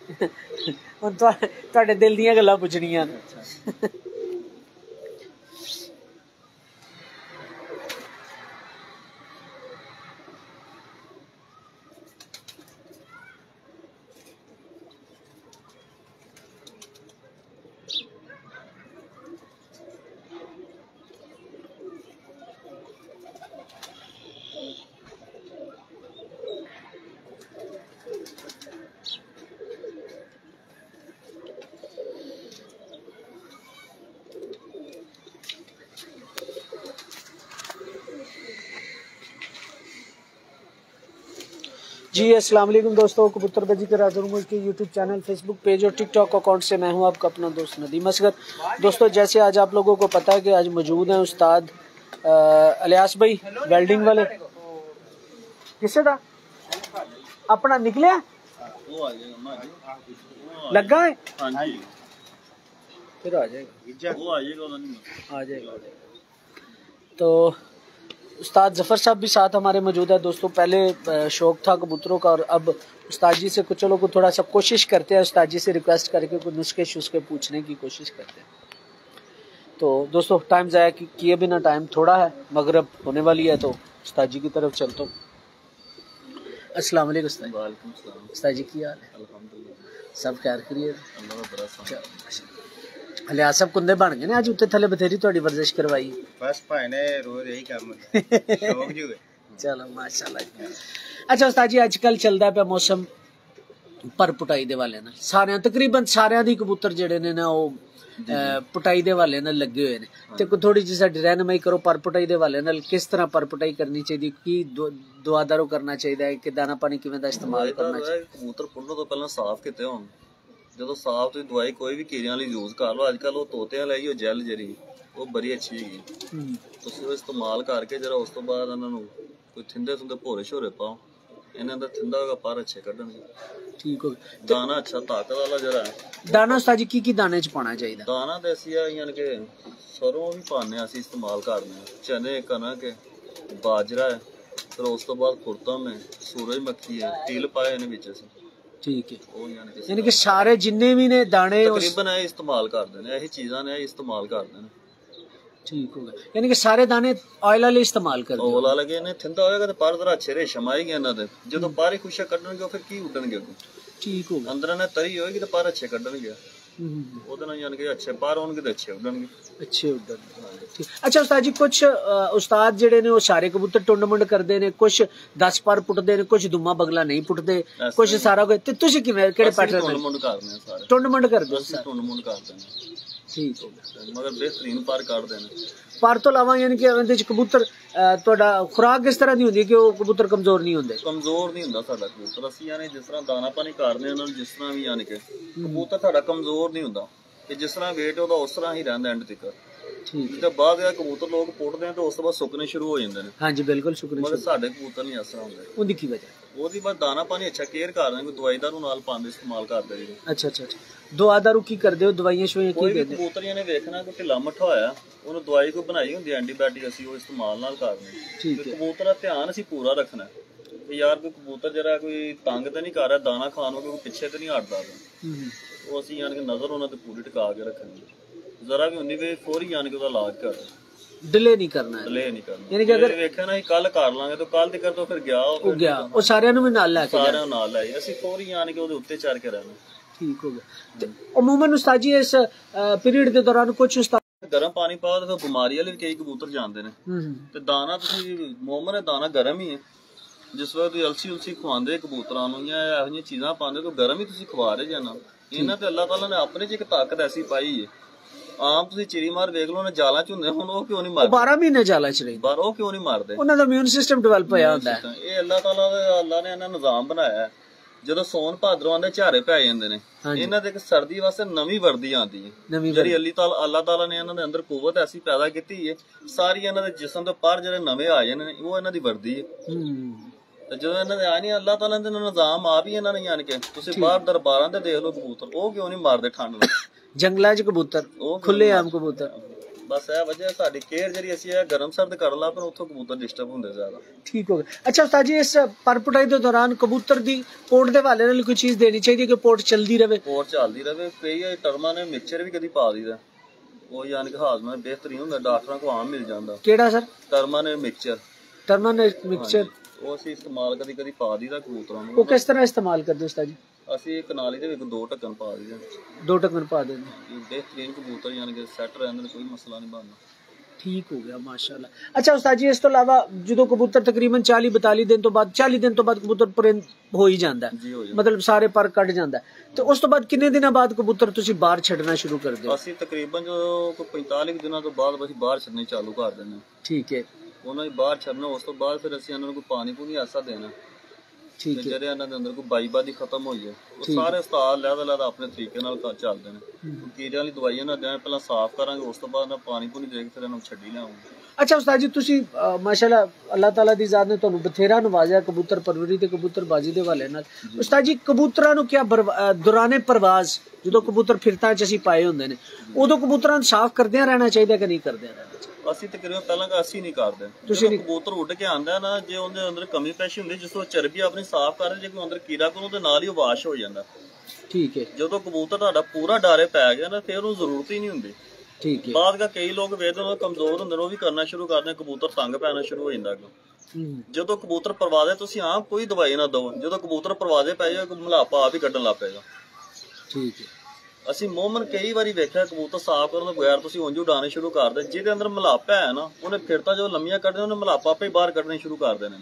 ਹੁਣ ਤੁਹਾਡੇ ਦਿਲ ਦੀਆਂ ਗੱਲਾਂ ਪੁੱਛਣੀਆਂ ਨੇ। जी अस्सलाम वालेकुम दोस्तों, कबूतरबाजी के राजा मुझ के यूट्यूब चैनल, फेसबुक पेज और टिकटॉक अकाउंट से मैं हूं आपका अपना दोस्त नदीम असगर। दोस्तों जैसे आज आप लोगों को पता है कि आज मौजूद हैं उस्ताद इलियास भाई वेल्डिंग वाले। किसे था अपना निकलिया लगा है, फिर आ जाएगा। तो उस्ताद जफर साहब भी साथ हमारे मौजूद है। दोस्तों पहले शौक था कबूतरों का और अब उस्ताद जी से चलो को थोड़ा सा कोशिश करते हैं, उस्ताद जी से रिक्वेस्ट करके कुछ नुस्खे शुस्खे पूछने की कोशिश करते हैं। तो दोस्तों टाइम ज़ाया किए बिना, टाइम थोड़ा है, मगरब होने वाली है, तो उस्ताद जी की तरफ चलता हूँ। अस्सलाम वालेकुम उस्ताद। वालेकुम सलाम। उस्ताद जी की हाल है? अल्हम्दुलिल्लाह सब खैर करिए। हलिया सब कुंदे बन गए ने, आज उत्ते थले बथेरी थोड़ी वर्जिश करवाई बस भाई ने रोज यही काम शौक जी चलो माशाल्लाह। अच्छा उस्ताद जी आजकल चलदा पे मौसम पर पुटाई दे वाले ना सारे तकरीबन सारे दी कबूतर जेडे ने ना वो पुटाई दे वाले ना लगे हुए ने, ते कोई थोड़ी जी साडी रहनुमाई करो पर पुटाई दे वाले नाल किस तरह पर पुटाई करनी चाहिए, की दुआदारो करना चाहिए, कि दाना पानी किवें दा इस्तेमाल करना चाहिए। कबूतर पुन्नो तो पहला साफ किते होण, जो साफ तुम दवाई कोई भी कीड़ियां वाली यूज कर लो, अजकल वो तोते लाई जैल जरी वो बड़ी अच्छी है, तुम इस्तेमाल करके जरा उस तो बाद इन्हों कोई थिंदे थुंदे भोरे शोरे पाओ, इन्हों का थिंदा होगा पर अच्छे कढ़नगे। ठीक हो गया। दाना अच्छा ताकत वाला जरा दाना उस्ताद जी की दाने च पाना चाहिए? दाना तो असी यानी कि सरों भी पाने असी इस्तेमाल करने, चने कनक बाजरा है, फिर उस तो बाद खुरतम है, सूरजमुखी है, तिल पाए इन्हें बिच असी। ठीक है, यानी कि सारे जिन्ने भी ने दाने तकरीबन इस्तेमाल करते हैं, यही चीज़ां ने इस्तेमाल करते हैं। ठीक हो गया, यानी कि सारे दाने ऑयल वाले इस्तेमाल करते हैं। ऑयल वाले के ने थिंदा होएगा तो पर जरा अच्छे रेशम आएगी इन्हां दे, जदों पर ही खुशा कड्डणगे फिर की उड्डणगे अगों। ठीक हो गया, अंदर ने तरी होएगी तो पर अच्छे कड्डणगे, ओदे नाल यानी कि अच्छे पर होणगे ते अच्छे उड्डणगे, अच्छे उड्डणगे। अच्छा उस्ताद जी कुछ उस्ताद जेडे ने वो सारे कबूतर टुंड मुंड करदे ने, कुछ 10 पर पुटदे ने, कुछ दुमा बगला नहीं पुटदे, कुछ सारा ते तुसी किवें किहड़े पैटर्न टुंड मुंड करदे ने सारे? टुंड मुंड करदे हो, टुंड मुंड करदे ने। ठीक हो गया, मगर बेहतरीन पर काटदे ने। पर तो अलावा यानी कि इहदे च कबूतर तुहाडा खुराक किस तरह दी हुंदी है कि वो कबूतर कमजोर नहीं हुंदे? कमजोर नहीं हुंदा साडा कबूतर, असीं यानी जिस तरह दाना पानी करदे उन्हां नूं, जिस तरह भी यानी कि कबूतर साडा कमजोर नहीं हुंदा, कि जिस तरह वेट है उस तरह ही रहिंदा एंड तक। ठीक है, बाद कबूतर लोग पुटदे तो उस तो बाद सुकने शुरू हो जाते हैं। हाँ जी बिल्कुल सुकने, मगर साडे कबूतर नहीं इस तरह हुंदे। उहदी की वजह? ओहदी बस दाना पानी अच्छा केयर करदे, कोई दवाई दारू नाल पांदे इस्तेमाल करदे जी। अच्छा अच्छा अच्छा, दवा दारू की करदे हो, दवाइयां शवाइयां की करदे? कोई कबूतर ने देखना कोई ढिला मट्ठा होया, उन्हें दवाई कोई बनाई हुंदी एंटीबायोटिक, असीं वो इस्तेमाल नाल करदे। ठीक है, कबूतर दा ध्यान असीं पूरा रखना कि यार कोई कबूतर जरा कोई तंग तो नहीं कर रहा, दाना खाण वाले कोई पीछे तो नहीं हटदा, वो असीं यानी कि नजर उन्हां ते पूरी टिका के रखनी, जरा भी उन्नी वे फौरी यानी कि इलाज कर डिले नहीं करना है, डिले नहीं करना। यानी कि अगर वेख्या ना कल कर लांगे तो कल तक तो फिर गया वो सारे भी नाल लैके सारे नाल लाई असीं फौरी यानी कि ओहदे उत्ते चढ़ के रहना। ठीक हो गया। अमूमन उस्ताद जी इस पीरियड के दौरान कुछ उस्ताद गर्म पानी पाओ तो फिर बीमारी वाले भी कई कबूतर जाते हैं, तो दाना तुसीं मोमन दाना गर्म ही है, जिस वक्त अलसी उलसी खवांदे कबूतरां नूं या इहो जिहियां चीज़ां पांदे तो गर्म ही तुसीं खवा रहे जाना। इन्हां ते अल्लाह ताला ने अपने च एक ताकत ऐसी पाई है, आम तुसीं चिड़ी मार वेख लो ना जाला च हुंदे, हुण ओह क्यों नहीं मारदे? 12 महीने जाला च रहिंदे, पर ओह क्यों नहीं मारदे? उन्हां दा इम्यून सिस्टम डेवलप होया हुंदा है। ਇਹ ਅੱਲਾਹ ਤਾਲਾ ਅੱਲਾਹ ਨੇ ਇਹਨਾਂ ਨਿਜ਼ਾਮ ਬਣਾਇਆ ਹੈ, ਜਦੋਂ ਸੌਣ ਭਾਦਰੋਂ ਆਂਦੇ ਝਾਰੇ ਪੈ ਜਾਂਦੇ ਨੇ, ਇਹਨਾਂ ਦੇ ਇੱਕ ਸਰਦੀ ਵਾਸਤੇ ਨਵੀਂ ਵਰਦੀ ਆਉਂਦੀ ਹੈ, ਜਿਹੜੀ ਅੱਲਾਹ ਤਾਲਾ ਨੇ ਇਹਨਾਂ ਦੇ ਅੰਦਰ ਕੁਵਤ ਐਸੀ ਪੈਦਾ ਕੀਤੀ ਹੈ, ਸਾਰੀ ਇਹਨਾਂ ਦੇ ਜਿਸਮ ਦੇ ਪਰ ਜਿਹੜੇ ਨਵੇਂ ਆ ਜਾਂਦੇ ਨੇ ਉਹ ਇਹਨਾਂ ਦੀ ਵਰਦੀ ਹੈ। ਤੇ ਜਦੋਂ ਇਹਨਾਂ ਦੇ ਆ ਨਹੀਂ ਅੱਲਾਹ ਤਾਲਾ ਦੇ ਨਿਜ਼ਾਮ ਆ ਵੀ ਇਹਨਾਂ ਨੇ ਯਾਨੀ ਕਿ ਤੁਸੀਂ ਬਾਹਰ ਦਰਬਾਰਾਂ ਤੇ ਦੇਖ ਲਓ ਕਬੂਤਰ ਉਹ ਕਿਉਂ ਨਹੀਂ ਮਾਰਦੇ ਠੰਡ ਨੂੰ, जंगलों च कबूतर खुले आम कबूतर ਬਸ ਇਹ ਵਜ੍ਹਾ ਸਾਡੀ ਕੇਅਰ ਜਿਹੜੀ ਅਸੀਂ ਇਹ ਗਰਮ ਸਰਦ ਕਰ ਲਾ ਪਰ ਉੱਥੋਂ ਕਬੂਤਰ ਡਿਸਟਰਬ ਹੁੰਦੇ ਜ਼ਿਆਦਾ। ਠੀਕ ਹੋ ਗਿਆ। ਅੱਛਾ ਉਸਤਾਦ ਜੀ, ਇਸ ਪਰ ਪਟਾਈ ਦੇ ਦੌਰਾਨ ਕਬੂਤਰ ਦੀ ਪੋਰਟ ਦੇ ਹਵਾਲੇ ਨਾਲ ਕੋਈ ਚੀਜ਼ ਦੇਣੀ ਚਾਹੀਦੀ ਕਿ ਪੋਰਟ ਚੱਲਦੀ ਰਹੇ? ਪੋਰਟ ਚੱਲਦੀ ਰਹੇ। ਕਈ ਟਰਮਾਂ ਨੇ ਮਿਕਸਚਰ ਵੀ ਕਦੀ ਪਾ ਦਈਦਾ, ਉਹ ਯਾਨੀ ਕਿ ਹਾਜ਼ਮਾ ਬਿਹਤਰੀਨ ਹੁੰਦਾ, ਡਾਕਟਰਾਂ ਕੋਲ ਆਮ ਮਿਲ ਜਾਂਦਾ। ਕਿਹੜਾ ਸਰ? ਟਰਮਾਂ ਨੇ ਮਿਕਸਚਰ। ਟਰਮਾਂ ਨੇ ਮਿਕਸਚਰ ਉਹ ਅਸੀਂ ਇਸਤੇਮਾਲ ਕਦੀ ਪਾ ਦਈਦਾ ਕਬੂਤਰਾਂ ਨੂੰ। ਉਹ ਕਿਸ ਤਰ੍ਹਾਂ ਇਸਤੇਮਾਲ ਕਰਦੇ ਉਸਤਾਦ ਜੀ? ਅਸੀਂ ਇੱਕ ਨਾਲੀ ਦੇ ਵਿੱਚ 2 ਢੱਕਣ ਪਾ ਦਈਦੇ। 2 ਢੱਕਣ ਪਾ ਦਿੰਦੇ। ਬਿਹਤਰੀਨ ਕਬੂਤਰ ਯਾਨੀ ਕਿ ਸੈੱਟ ਰਹਿੰਦੇ ਨੇ, ਕੋਈ ਮਸਲਾ ਨਹੀਂ ਬਣਦਾ। ਠੀਕ ਹੋ ਗਿਆ ਮਾਸ਼ਾਅੱਲਾ। ਅੱਛਾ ਉਸਤਾਦ ਜੀ, ਇਸ ਤੋਂ ਇਲਾਵਾ ਜਦੋਂ ਕਬੂਤਰ ਤਕਰੀਬਨ 40-42 ਦਿਨ ਤੋਂ ਬਾਅਦ 40 ਦਿਨ ਤੋਂ ਬਾਅਦ ਕਬੂਤਰ ਪਰਿੰਦ ਹੋ ਹੀ ਜਾਂਦਾ, ਮਤਲਬ ਸਾਰੇ ਪਰ ਕੱਢ ਜਾਂਦਾ, ਤੇ ਉਸ ਤੋਂ ਬਾਅਦ ਕਿੰਨੇ ਦਿਨਾਂ ਬਾਅਦ ਕਬੂਤਰ ਤੁਸੀਂ ਬਾਹਰ ਛੱਡਣਾ ਸ਼ੁਰੂ ਕਰਦੇ ਹੋ? ਅਸੀਂ ਤਕਰੀਬਨ ਜੋ 45 ਦਿਨਾਂ ਤੋਂ ਬਾਅਦ ਅਸੀਂ ਬਾਹਰ ਛੱਡਣੇ ਚਾਲੂ ਕਰ ਦਿੰਦੇ। ਠੀਕ ਹੈ, ਉਹਨਾਂ ਨੂੰ ਬਾਹਰ ਛੱਡਣਾ। ਉਸ ਤੋਂ ਬਾਅਦ ਫਿਰ ਅਸੀਂ ਇਹਨਾਂ ਨੂੰ ਕੋਈ ਪਾਣੀ ਪੂਣੀ ਐਸਾ ਦੇਣਾ। ਠੀਕ ਹੈ, ਜਿਹੜੇ ਇਹਨਾਂ ਦੇ ਅੰਦਰ ਕੋਈ ਬਾਈਬਾਦੀ ਖਤਮ ਹੋਈ ਹੈ ਉਹ ਸਾਰੇ ਉਸਤਾਦ ਲਹਿਦਾ ਆਪਣੇ ਤਰੀਕੇ ਨਾਲ ਚੱਲਦੇ ਨੇ। ਕੀੜਿਆਂ ਵਾਲੀ ਦਵਾਈਆਂ ਨਾਲ ਦੇਣਾ, ਪਹਿਲਾਂ ਸਾਫ਼ ਕਰਾਂਗੇ, ਉਸ ਤੋਂ ਬਾਅਦ ਨਾ ਪਾਣੀ ਪੂਣੀ ਦੇ ਕੇ ਫਿਰ ਇਹਨਾਂ ਨੂੰ ਛੱਡੀ ਲਿਆਵਾਂਗੇ। ਅੱਛਾ ਉਸਤਾਦ ਜੀ, ਤੁਸੀਂ ਮਾਸ਼ਾਅੱਲਾ ਅੱਲਾਹ ਤਾਲਾ ਦੀ ਜ਼ਾਤ ਨੇ ਤੁਹਾਨੂੰ ਬਥੇਰਾ ਨਵਾਜ਼ਿਆ ਕਬੂਤਰ ਪਰਵਰੀ ਤੇ ਕਬੂਤਰਬਾਜ਼ੀ ਦੇ ਹਵਾਲੇ ਨਾਲ। ਉਸਤਾਦ ਜੀ, ਕਬੂਤਰਾਂ ਨੂੰ ਕਿਆ ਦੌਰਾਨੇ ਪ੍ਰਵਾਜ਼ ਜਦੋਂ ਕਬੂਤਰ ਫਿਰਤਾਂ 'ਚ ਅਸੀਂ ਪਾਏ ਹੁੰਦੇ ਨੇ, ਉਦੋਂ ਕਬੂਤਰਾਂ ਨੂੰ ਸਾਫ਼ ਕਰਦਿਆਂ ਰਹਿਣਾ ਚਾਹੀਦਾ ਕਿ ਨਹੀਂ ਕਰਦਿਆਂ ਰਹਿਣਾ ਚਾਹੀਦਾ? ਅਸੀਂ ਤਕਰੀਬਨ ਪਹਿਲਾਂ ਅਸੀਂ ਨਹੀਂ ਕਰਦੇ। ਜਦੋਂ ਕਬੂਤਰ ਉੱਡ ਕੇ ਆਂਦਾ ਨਾ, ਜੇ ਉਹਦੇ ਅੰਦਰ ਕਮੀ ਪੇਸ਼ੀ ਹੁੰਦੀ, ਜਿਸ ਤੋਂ ਚਰਬੀ ਆਪਣੀ ਸਾਫ਼ ਕਰਦੇ, ਜੇ ਕੋਈ ਅੰਦਰ ਕੀੜਾ ਕੋਲ ਉਹਦੇ ਨਾਲ ਹੀ ਵਾਸ਼ ਹੋ ਜਾਂਦਾ। ਠੀਕ ਹੈ, ਜਦੋਂ ਕਬੂਤਰ ਤੁਹਾਡਾ ਪੂਰਾ ਡਾਰੇ ਪੈ ਗਿਆ ਨਾ, ਫਿਰ ਉਹਨੂੰ ਜ਼ਰੂਰਤ ਹੀ ਨਹੀਂ ਹੁੰਦੀ। ਠੀਕ ਹੈ, ਬਾਅਦ ਕਾ ਕਈ ਲੋਕ ਵੇਖਦੇ ਨੇ ਕਮਜ਼ੋਰ ਹੁੰਦੇ ਨੇ, ਉਹ ਵੀ ਕਰਨਾ ਸ਼ੁਰੂ ਕਰਦੇ, ਕਬੂਤਰ ਤੰਗ ਪੈਣਾ ਸ਼ੁਰੂ ਹੋ ਜਾਂਦਾ। ਜਦੋਂ ਕਬੂਤਰ ਪਰਵਾਜ਼ੇ ਤੁਸੀਂ ਆਮ ਕੋਈ ਦਵਾਈ ਨਾ ਦਿਓ, ਜਦੋਂ ਕਬੂਤਰ ਪਰਵਾਜ਼ੇ ਪੈ ਜਾਏ ਮਲਾਪਾ ਆਪ ਹੀ ਕੱਢਣ ਲੱਗ ਪਏਗਾ। ਠੀਕ ਹੈ, ਅਸੀਂ ਮੋਮਨ ਕਈ ਵਾਰੀ ਵੇਖਿਆ ਕਬੂਤਰ ਸਾਫ਼ ਕਰਨ ਤੋਂ ਬਗੈਰ ਤੁਸੀਂ ਉਂਝ ਉਡਾਣੇ ਸ਼ੁਰੂ ਕਰਦੇ, ਜਿਹਦੇ ਅੰਦਰ ਮਲਾਪਾ ਹੈ ਨਾ, ਉਹਨੇ ਫਿਰ ਤਾਂ ਜੋ ਲੰਮੀਆਂ ਕੱਢਦੇ ਉਹਨੇ ਮਲਾਪਾ ਆਪੇ ਬਾਹਰ ਕੱਢਣੇ ਸ਼ੁਰੂ ਕਰ ਦੇਣੇ,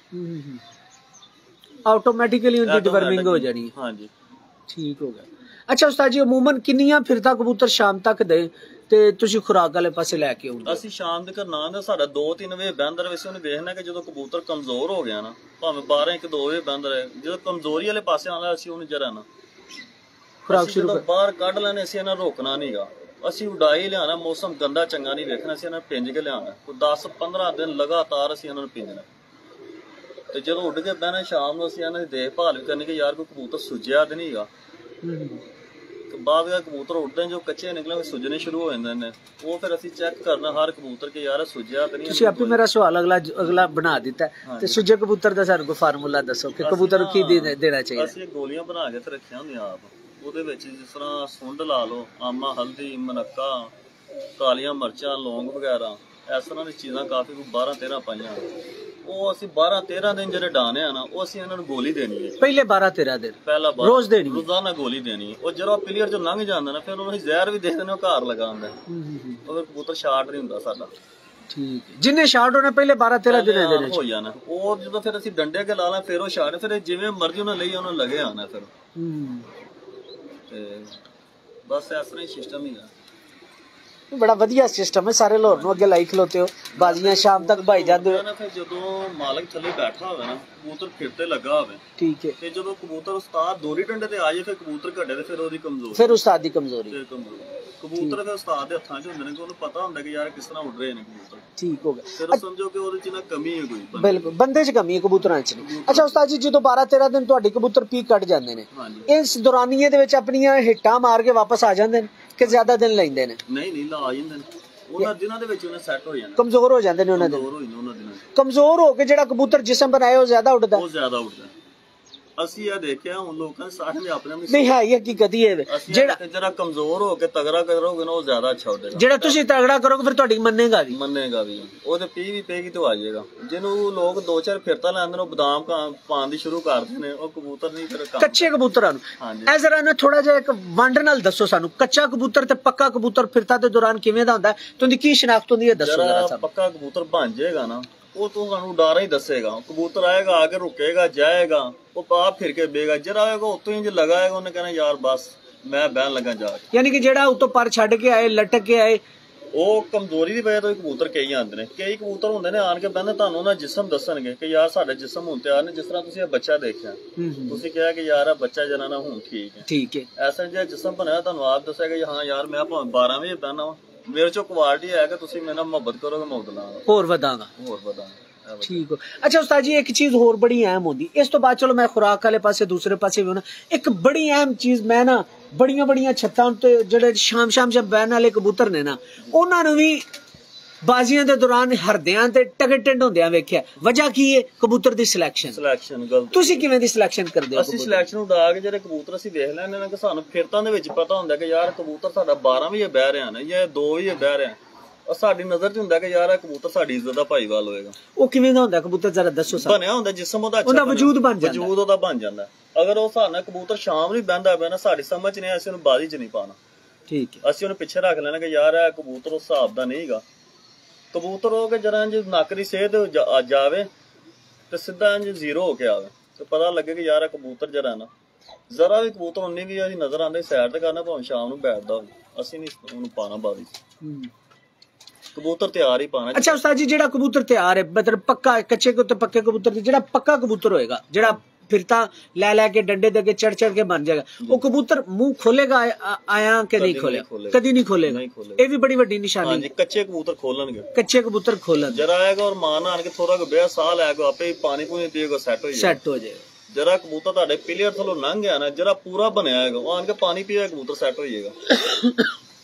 ਆਟੋਮੈਟਿਕਲੀ ਉਹਦੀ ਡਿਵਰਮਿੰਗ ਹੋ ਜਾਣੀ। ਹਾਂਜੀ, ਠੀਕ ਹੋ ਗਿਆ। ਅੱਛਾ ਉਸਤਾਦ ਜੀ, ਅਮੂਮਨ ਕਿੰਨੀਆਂ ਫਿਰਦਾ ਕਬੂਤਰ ਸ਼ਾਮ ਤੱਕ ਦੇ ਤੇ ਤੁਸੀਂ ਖੁਰਾਕ ਵਾਲੇ ਪਾਸੇ ਲੈ ਕੇ ਆਉਂਦੇ? ਅਸੀਂ ਸ਼ਾਮ ਦੇ ਘਰ ਨਾ ਸਾਡਾ 2-3 ਵਜੇ ਬਹਿੰਦਾ ਰਹੇ। ਉਹਨੇ ਵੇਖਣਾ ਕਿ ਜਦੋਂ ਕਬੂਤਰ ਕਮਜ਼ੋਰ ਹੋ ਗਿਆ ਨਾ, ਭਾਵੇਂ 12-1-2 ਵਜੇ ਬਹਿੰਦਾ ਰਹੇ, ਜਦੋਂ ਕਮਜ਼ੋਰੀ ਵਾਲੇ ਪਾਸੇ ਆਉਂਦਾ ਅਸੀਂ ਉਹਨੂੰ ਜਰਾ ਨਾ ਖੁਰਾਕ ਸ਼ੁਰੂ ਬਾਹਰ ਕੱਢ ਲੈਣੇ। ਅਸੀਂ ਇਹਨਾਂ ਰੋਕਣਾ ਨਹੀਂਗਾ, ਅਸੀਂ ਉਡਾਈ ਲਿਆਣਾ। ਮੌਸਮ ਗੰਦਾ ਚੰਗਾ ਨਹੀਂ ਵੇਖਣਾ, ਅਸੀਂ ਇਹਨਾਂ ਪਿੰਜ ਕੇ ਲਿਆਣਾ। ਕੋਈ 10-15 ਦਿਨ ਲਗਾਤਾਰ ਅਸੀਂ ਇਹਨਾਂ ਨੂੰ ਪਿੰਜਣਾ, ਤੇ ਜਦੋਂ ਉੱਡ ਕੇ ਬਹਿਣਾ ਸ਼ਾਮ ਨੂੰ ਅਸੀਂ ਇਹਨਾਂ ਦੀ ਦੇਖਭਾਲ ਵੀ ਕਰਨੀ ਕਿ ਯਾਰ ਕੋਈ ਕਬੂਤਰ ਸੁੱਜਿਆ ਤੇ ਨਹੀਂਗਾ। ਬਾਅਦ ਵਿੱਚ ਕਬੂਤਰ ਉੱਡਦੇ ਜੋ ਕੱਚੇ ਨਿਕਲੇ ਸੁੱਜਣੇ ਸ਼ੁਰੂ ਹੋ ਜਾਂਦੇ ਨੇ, ਉਹ ਫਿਰ ਅਸੀਂ ਚੈੱਕ ਕਰਨਾ ਹਰ ਕਬੂਤਰ ਕਿ ਯਾਰ ਸੁੱਜਿਆ ਤੇ ਨਹੀਂ। ਤੁਸੀਂ ਆਪੇ ਮੇਰਾ ਸਵਾਲ ਅਗਲਾ ਬਣਾ ਦਿੱਤਾ, ਤੇ ਸੁੱਜੇ ਕਬੂਤਰ ਦਾ ਸਾਨੂੰ ਕੋਈ ਫਾਰਮੂਲਾ ਦੱਸੋ ਕਿ ਕਬੂਤਰ ਨੂੰ ਕੀ ਦੇਣਾ ਚਾਹੀਦਾ? ਅਸੀਂ ਗੋਲੀਆਂ ਬਣਾ ਕੇ ਤੇ ਰੱਖੀਆਂ ਹੁੰਦੀਆਂ ਆਪ, ਉਹਦੇ ਵਿੱਚ ਜਿਸ ਤਰ੍ਹਾਂ ਸੁੰਡ ਲਾ ਲਓ, ਆਮਾ, ਹਲਦੀ, ਮਨੱਕਾ, ਕਾਲੀਆਂ ਮਿਰਚਾਂ, ਲੌਂਗ ਵਗੈਰਾ, ਇਸ ਤਰ੍ਹਾਂ ਦੀ ਚੀਜ਼ਾਂ ਕਾਫੀ 12-13 ਪਾਈਆਂ। ਉਹ ਅਸੀਂ 12-13 ਦਿਨ ਜਿਹੜੇ ਡਾਣੇ ਆ ਨਾ, ਉਹ ਅਸੀਂ ਇਹਨਾਂ ਨੂੰ ਗੋਲੀ ਦੇਣੀ ਹੈ। ਪਹਿਲੇ 12-13 ਦਿਨ ਪਹਿਲਾਂ ਰੋਜ਼ ਦੇਣੀ, ਰੋਜ਼ਾਨਾ ਗੋਲੀ ਦੇਣੀ ਹੈ। ਉਹ ਜਦੋਂ ਪੀਲੀਅਰ ਚੋਂ ਲੰਘ ਜਾਂਦਾ ਨਾ, ਫਿਰ ਉਹਨੂੰ ਅਸੀਂ ਜ਼ਹਿਰ ਵੀ ਦੇ ਦਿੰਦੇ, ਉਹ ਘਰ ਲਗਾਉਂਦਾ, ਉਹ ਕਬੂਤਰ ਸ਼ਾਰਟ ਨਹੀਂ ਹੁੰਦਾ ਸਾਡਾ। ਠੀਕ ਹੈ, ਜਿੰਨੇ ਸ਼ਾਰਟ ਹੋਣੇ ਪਹਿਲੇ 12-13 ਦਿਨ ਦੇ ਹੋ ਜਾਣਾ। ਉਹ ਜਦੋਂ ਫਿਰ ਅਸੀਂ ਡੰਡੇ ਕੇ ਲਾ ਲਾਂ, ਫਿਰ ਉਹ ਸ਼ਾਰਟ, ਫਿਰ ਜਿਵੇਂ ਮਰਜ਼ੀ ਉਹਨਾਂ ਲਈ ਉਹਨਾਂ ਲੱਗੇ ਆਣਾ ਫਿਰ। ਤੇ ਬਸ ਇਸ ਤਰ੍ਹਾਂ ਹੀ ਸਿਸਟਮ ਹੀ ਆ। ਬੜਾ ਵਧੀਆ ਸਿਸਟਮ ਹੈ, ਸਾਰੇ ਲਾਹੌਰ ਨੂੰ ਅੱਗੇ ਲਾਈ ਖਲੋਤੇ ਹੋ, ਬਾਜ਼ੀਆਂ ਸ਼ਾਮ ਤੱਕ ਭਾਈ ਜਾਂਦੇ ਹੋ। ਜਦੋਂ ਮਾਲਕ ਥੱਲੇ ਬੈਠਾ ਹੋਵੇ ਨਾ, ਕਬੂਤਰ ਫਿਰ ਤੇ ਲੱਗਾ ਹੋਵੇ, ਠੀਕ ਹੈ, ਤੇ ਜਦੋਂ ਕਬੂਤਰ ਉਸਤਾਦ ਦੋਰੀ ਡੰਡੇ ਤੇ ਆ ਜਾਏ, ਫਿਰ ਕਬੂਤਰ ਘੱਟੇ ਤੇ ਫਿਰ ਉਹਦੀ ਕਮਜ਼ੋਰੀ, ਫਿਰ ਉਸਤਾਦ ਦੀ ਕਮਜ਼ੋਰੀ। ਕਬੂਤਰ ਫਿਰ ਉਸਤਾਦ ਦੇ ਹੱਥਾਂ 'ਚ ਹੁੰਦੇ ਨੇ, ਕਿ ਉਹਨੂੰ ਪਤਾ ਹੁੰਦਾ ਕਿ ਯਾਰ ਕਿਸ ਤਰ੍ਹਾਂ ਉੱਡ ਰਹੇ ਨੇ ਕਬੂਤਰ। ਠੀਕ ਹੋ ਗਿਆ, ਫਿਰ ਸਮਝੋ ਕਿ ਉਹਦੇ 'ਚ ਨਾ ਕਮੀ ਹੈ ਕੋਈ, ਬਿਲਕੁਲ ਬੰਦੇ 'ਚ ਕਮੀ ਹੈ, ਕਬੂਤਰਾਂ 'ਚ ਨਹੀਂ। ਅੱਛਾ ਉਸਤਾਦ ਜੀ, ਜਦੋਂ 12-13 ਦਿਨ ਤੁਹਾਡੇ ਕਬੂਤਰ ਪੀਕ ਕੱਢ ਜਾਂਦੇ ਨੇ, ਇਸ ਦੌਰਾਨੀਏ ਦੇ ਵਿੱਚ ਆਪਣੀਆਂ ਹਿੱਟਾਂ ਮਾਰ ਕੇ ਵਾਪਸ ਆ ਜਾਂਦੇ ਨੇ ਕਿ ਜ਼ਿਆਦਾ ਦਿਨ ਲੈਂਦੇ ਨੇ? ਨਹੀਂ ਲਾ ਜਾਂਦੇ ਨੇ, ਉਹਨਾਂ ਦਿਨਾਂ ਦੇ ਵਿੱਚ ਉਹਨੇ ਸੈੱਟ ਹੋ ਜਾਣਾ। ਕਮਜ਼ੋਰ ਹੋ ਜਾਂਦੇ ਨੇ ਉਹਨਾਂ ਦੇ, ਕਮਜ਼ੋਰ ਹੋ ਕੇ ਜਿਹੜਾ ਕਬੂਤਰ ਜਿਸਮ ਬਣਾਏ ਉਹ ਜ਼ਿਆਦਾ ਉੱਡਦਾ, ਉਹ ਜ਼ਿਆਦਾ ਉੱਡਦਾ। ਅਸੀਂ ਇਹ ਦੇਖਿਆ ਹੁਣ ਲੋਕਾਂ ਸਾਰੇ ਆਪਣੇ ਨਹੀਂ ਹੈ, ਇਹ ਹਕੀਕਤ ਹੀ ਹੈ। ਜਿਹੜਾ ਕਮਜ਼ੋਰ ਹੋ ਕੇ ਤਗੜਾ ਕਰੋਗੇ ਨਾ, ਉਹ ਜ਼ਿਆਦਾ ਅੱਛਾ ਉੱਡੇਗਾ। ਜਿਹੜਾ ਤੁਸੀਂ ਤਗੜਾ ਕਰੋਗੇ ਫਿਰ ਤੁਹਾਡੀ ਮੰਨੇਗਾ ਵੀ ਉਹ ਤੇ ਪੀ ਵੀ ਪੇਗੀ ਤੋਂ ਆ ਜਾਏਗਾ। ਜਿਹਨੂੰ ਲੋਕ 2-4 ਫਿਰਤਾ ਲੈਂਦੇ ਨੇ, ਉਹ ਬਦਾਮ ਪਾਉਣ ਦੀ ਸ਼ੁਰੂ ਕਰਦੇ ਨੇ, ਉਹ ਕਬੂਤਰ ਨਹੀਂ ਫਿਰ ਕੱਚੇ ਕਬੂਤਰਾਂ ਨੂੰ। ਇਹ ਜ਼ਰਾ ਨਾ ਥੋੜਾ ਜਿਹਾ ਇੱਕ ਵੰਡ ਨਾਲ ਦੱਸੋ ਸਾਨੂੰ, ਕੱਚਾ ਕਬੂਤਰ ਤੇ ਪੱਕਾ ਕਬੂਤਰ ਫਿਰਤਾ ਦੇ ਦੌਰਾਨ ਕਿਵੇਂ ਦਾ ਹੁੰਦਾ, ਤੁਹਾਡੀ ਕੀ ਸ਼ਨਾਖਤ ਹੁੰਦੀ ਹੈ ਦੱਸੋ ਜਰਾ। ਪੱਕਾ ਕਬੂਤਰ ਬਣ ਜਾਏਗਾ ਨਾ, ਉਹ ਤੁਹਾਨੂੰ ਡਰ ਹੀ ਦੱਸੇਗਾ। ਕਬੂਤਰ ਆਏਗਾ, ਆ ਕੇ ਰੁਕੇਗਾ, ਜਾਏਗਾ, ਉਹ ਆਪ ਫਿਰ ਕੇ ਬੇਗਾ, ਜਿਹੜਾ ਆਏਗਾ ਉਤੋਂ ਹੀ ਲਗਾਏਗਾ, ਉਹਨੇ ਕਹਿਣਾ ਯਾਰ ਬਸ ਮੈਂ ਬਹਿਣ ਲੱਗਾ ਜਾ। ਯਾਨੀ ਕਿ ਜਿਹੜਾ ਉਤੋਂ ਪਰ ਛੱਡ ਕੇ ਆਏ, ਲਟਕ ਕੇ ਆਏ, ਉਹ ਕਮਜ਼ੋਰੀ ਦੀ ਵਜ੍ਹਾ ਤੋਂ ਕਬੂਤਰ ਕਈ ਆਉਂਦੇ ਨੇ। ਕਈ ਕਬੂਤਰ ਹੁੰਦੇ ਨੇ ਆਣ ਕੇ ਬਹਿੰਦੇ, ਤੁਹਾਨੂੰ ਉਹਨਾਂ ਜਿਸਮ ਦੱਸਣਗੇ ਕਿ ਯਾਰ ਸਾਡੇ ਜਿਸਮ ਹੁਣ ਤਿਆਰ ਨੇ। ਜਿਸ ਤਰ੍ਹਾਂ ਤੁਸੀਂ ਇਹ ਬੱਚਾ ਦੇਖਿਆ, ਤੁਸੀਂ ਕਿਹਾ ਕਿ ਯਾਰ ਇਹ ਬੱਚਾ ਜਨਾ ਨਾ ਹੁਣ ਠੀਕ ਹੈ, ਠੀਕ ਹੈ, ਐਸਾ ਜਿਹਾ ਜਿਸਮ ਬਣਿਆ, ਤੁਹਾਨੂੰ ਆਪ ਦੱਸੇਗਾ ਕਿ ਹਾਂ ਯਾਰ ਮੈਂ 12 ਵਜੇ ਬਹਿਣਾ ਵਾ, ਮੇਰੇ ਚੋਂ ਕੁਆਲਿਟੀ ਹੈ ਕਿ ਤੁਸੀਂ ਮੇਰੇ ਨਾਲ ਮੁਹੱਬਤ ਕਰੋਗੇ, ਮੈਂ ਉਦਲਾਂਗਾ, ਹੋਰ ਵਧਾਂਗਾ। ਠੀਕ ਹੋ। ਅੱਛਾ ਉਸਤਾਦ ਜੀ, ਇੱਕ ਚੀਜ਼ ਹੋਰ ਬੜੀ ਅਹਿਮ ਹੁੰਦੀ, ਇਸ ਤੋਂ ਬਾਅਦ ਚਲੋ ਮੈਂ ਖੁਰਾਕ ਵਾਲੇ ਪਾਸੇ ਦੂਸਰੇ ਪਾਸੇ ਵੀ ਹੋਣਾ, ਇੱਕ ਬੜੀ ਅਹਿਮ ਚੀਜ਼ ਮੈਂ ਨਾ ਬੜੀਆਂ ਬੜੀਆਂ ਛੱਤਾਂ ਤੇ ਜਿਹੜੇ ਸ਼ਾਮ ਸ਼ਾਮ ਬਹਿਣ ਵਾਲੇ ਕਬੂਤਰ ਨੇ ਨਾ, ਉਹਨਾਂ ਨੂੰ ਵੀ ਬਾਜ਼ੀਆਂ ਦੇ ਦੌਰਾਨ ਹਰਦਿਆਂ ਤੇ ਟਿਕਟ ਹੁੰਦਿਆਂ ਵੇਖਿਆ। ਵਜ੍ਹਾ ਕੀ ਹੈ? ਕਬੂਤਰ ਦੀ ਸਿਲੈਕਸ਼ਨ ਗਲਤ। ਤੁਸੀਂ ਕਿਵੇਂ ਦੀ ਸਿਲੈਕਸ਼ਨ ਕਰਦੇ ਹੋ? ਅਸੀਂ ਸਿਲੈਕਸ਼ਨ ਉਡਾ ਕੇ ਜਿਹੜੇ ਕਬੂਤਰ ਅਸੀਂ ਵੇਖ ਲੈਂਦੇ ਨੇ ਕਿ ਸਾਨੂੰ ਫਿਰਤਾਂ ਦੇ ਵਿੱਚ ਪਤਾ ਹੁੰਦਾ ਕਿ ਯਾਰ ਕਬੂਤਰ ਸਾਡਾ 12 ਵਜੇ ਬਹਿ ਰਿਹਾ ਨਾ ਜਾਂ 2 ਵਜੇ ਬਹਿ ਰਿਹਾ, ਸਾਡੀ ਨਜ਼ਰ 'ਚ ਹੁੰਦਾ ਕਿ ਯਾਰ ਇਹ ਕਬੂਤਰ ਸਾਡੀ ਇੱਜ਼ਤ ਦਾ ਭਾਈਵਾਲ ਹੋਏਗਾ। ਉਹ ਕਿਵੇਂ ਦਾ ਹੁੰਦਾ ਕਬੂਤਰ? ਜ਼ਰਾ ਦੱਸੋ। ਬਣਿਆ ਹੁੰਦਾ ਜਿਸਮ ਉਹਦਾ, ਉਹਦਾ ਵਜੂਦ ਉਹਦਾ ਬਣ ਜਾਂਦਾ। ਅਗਰ ਉਹ ਸਾਡੇ ਨਾਲ ਕਬੂਤਰ ਸ਼ਾਮ ਨੂੰ ਬਹਿੰਦਾ ਪਿਆ ਨਾ, ਸਾਡੀ ਸਮਝ 'ਚ ਨਹੀਂ, ਅਸੀਂ ਉਹਨੂੰ ਬਾਜ਼ੀ 'ਚ ਨਹੀਂ ਪਾਣਾ। ਠੀਕ ਹੈ, ਅਸੀਂ ਉਹਨੂੰ ਪਿੱਛੇ ਰੱਖ ਲੈਣਾ ਕਿ ਯਾਰ ਇਹ ਕਬੂਤਰ ਉਸ ਹਿਸਾਬ ਦਾ ਨਹੀਂ ਹੈਗਾ। ਕਬੂਤਰ ਹੋ ਕੇ ਜਰਾ ਇੰਜ ਨੱਕ ਦੀ ਸੇਧ ਜਾਵੇ ਤੇ ਸਿੱਧਾ ਇੰਜ ਜ਼ੀਰੋ ਹੋ ਕੇ ਆਵੇ ਤੇ ਪਤਾ ਲੱਗੇ ਕਿ ਯਾਰ ਇਹ ਕਬੂਤਰ ਜਰਾ ਨਾ ਜ਼ਰਾ ਵੀ ਕਬੂਤਰ ਉਨੀ ਵੀ ਅਸੀਂ ਨਜ਼ਰ ਆਉਂਦੇ ਸੈਰ ਤੇ ਕਰਨਾ, ਭਾਵੇਂ ਸ਼ਾਮ ਨੂੰ ਬੈਠਦਾ ਹੋਵੇ, ਅਸੀਂ ਨਹੀਂ ਉਹਨੂੰ ਪਾਣਾ ਬਾਜ਼ੀ 'ਚ। ਕਬੂਤਰ ਤਿਆਰ ਹੀ ਪਾਣਾ। ਅੱਛਾ ਉਸਤਾਦ ਜੀ, ਜਿਹੜਾ ਕਬੂਤਰ ਤਿਆਰ ਹੈ ਮਤਲਬ ਪੱਕਾ, ਕੱਚੇ ਤੇ ਪੱਕੇ ਕਬੂਤਰ ਦੀ, ਜਿਹੜਾ ਪੱਕਾ ਕਬੂਤਰ ਹੋਏਗਾ, ਜਿਹੜਾ ਫਿਰਤਾ ਲੈ ਕੇ ਡੰਡੇ ਦੇ ਕੇ ਚੜ ਕੇ ਬਣ ਜਾਏਗਾ, ਉਹ ਕਬੂਤਰ ਮੂੰਹ ਖੋਲੇਗਾ ਆਇਆ ਕਿ ਨਹੀਂ ਖੋਲੇਗਾ? ਕਦੀ ਨਹੀਂ ਖੋਲੇਗਾ। ਇਹ ਵੀ ਬੜੀ ਵੱਡੀ ਨਿਸ਼ਾਨੀ ਹੈ। ਕੱਚੇ ਕਬੂਤਰ ਖੋਲਣਗੇ, ਕੱਚੇ ਕਬੂਤਰ ਖੋਲਣ ਜਰਾ ਆਏਗਾ ਔਰ ਮਾਨ ਆਣ ਕੇ ਥੋੜਾ ਕੁ ਬੇਆ ਸਾਹ ਲੈ ਕੇ ਆਪੇ ਪਾਣੀ ਪੂਣੀ ਪੀਏਗਾ, ਸੈੱਟ ਹੋ ਜਾਏਗਾ। ਜਰਾ ਕਬੂਤਰ ਤੁਹਾਡੇ ਪਿਲੀਅਰ ਥੱਲੋਂ ਲੰਘ ਗਿਆ ਨਾ, ਜਰਾ ਪੂਰਾ ਬਣਿਆ ਹੈਗਾ, ਉਹ ਆਣ ਕੇ ਪਾਣੀ ਪੀਏਗਾ, ਕਬੂਤਰ ਸੈੱਟ ਹੋ ਜਾਏਗਾ।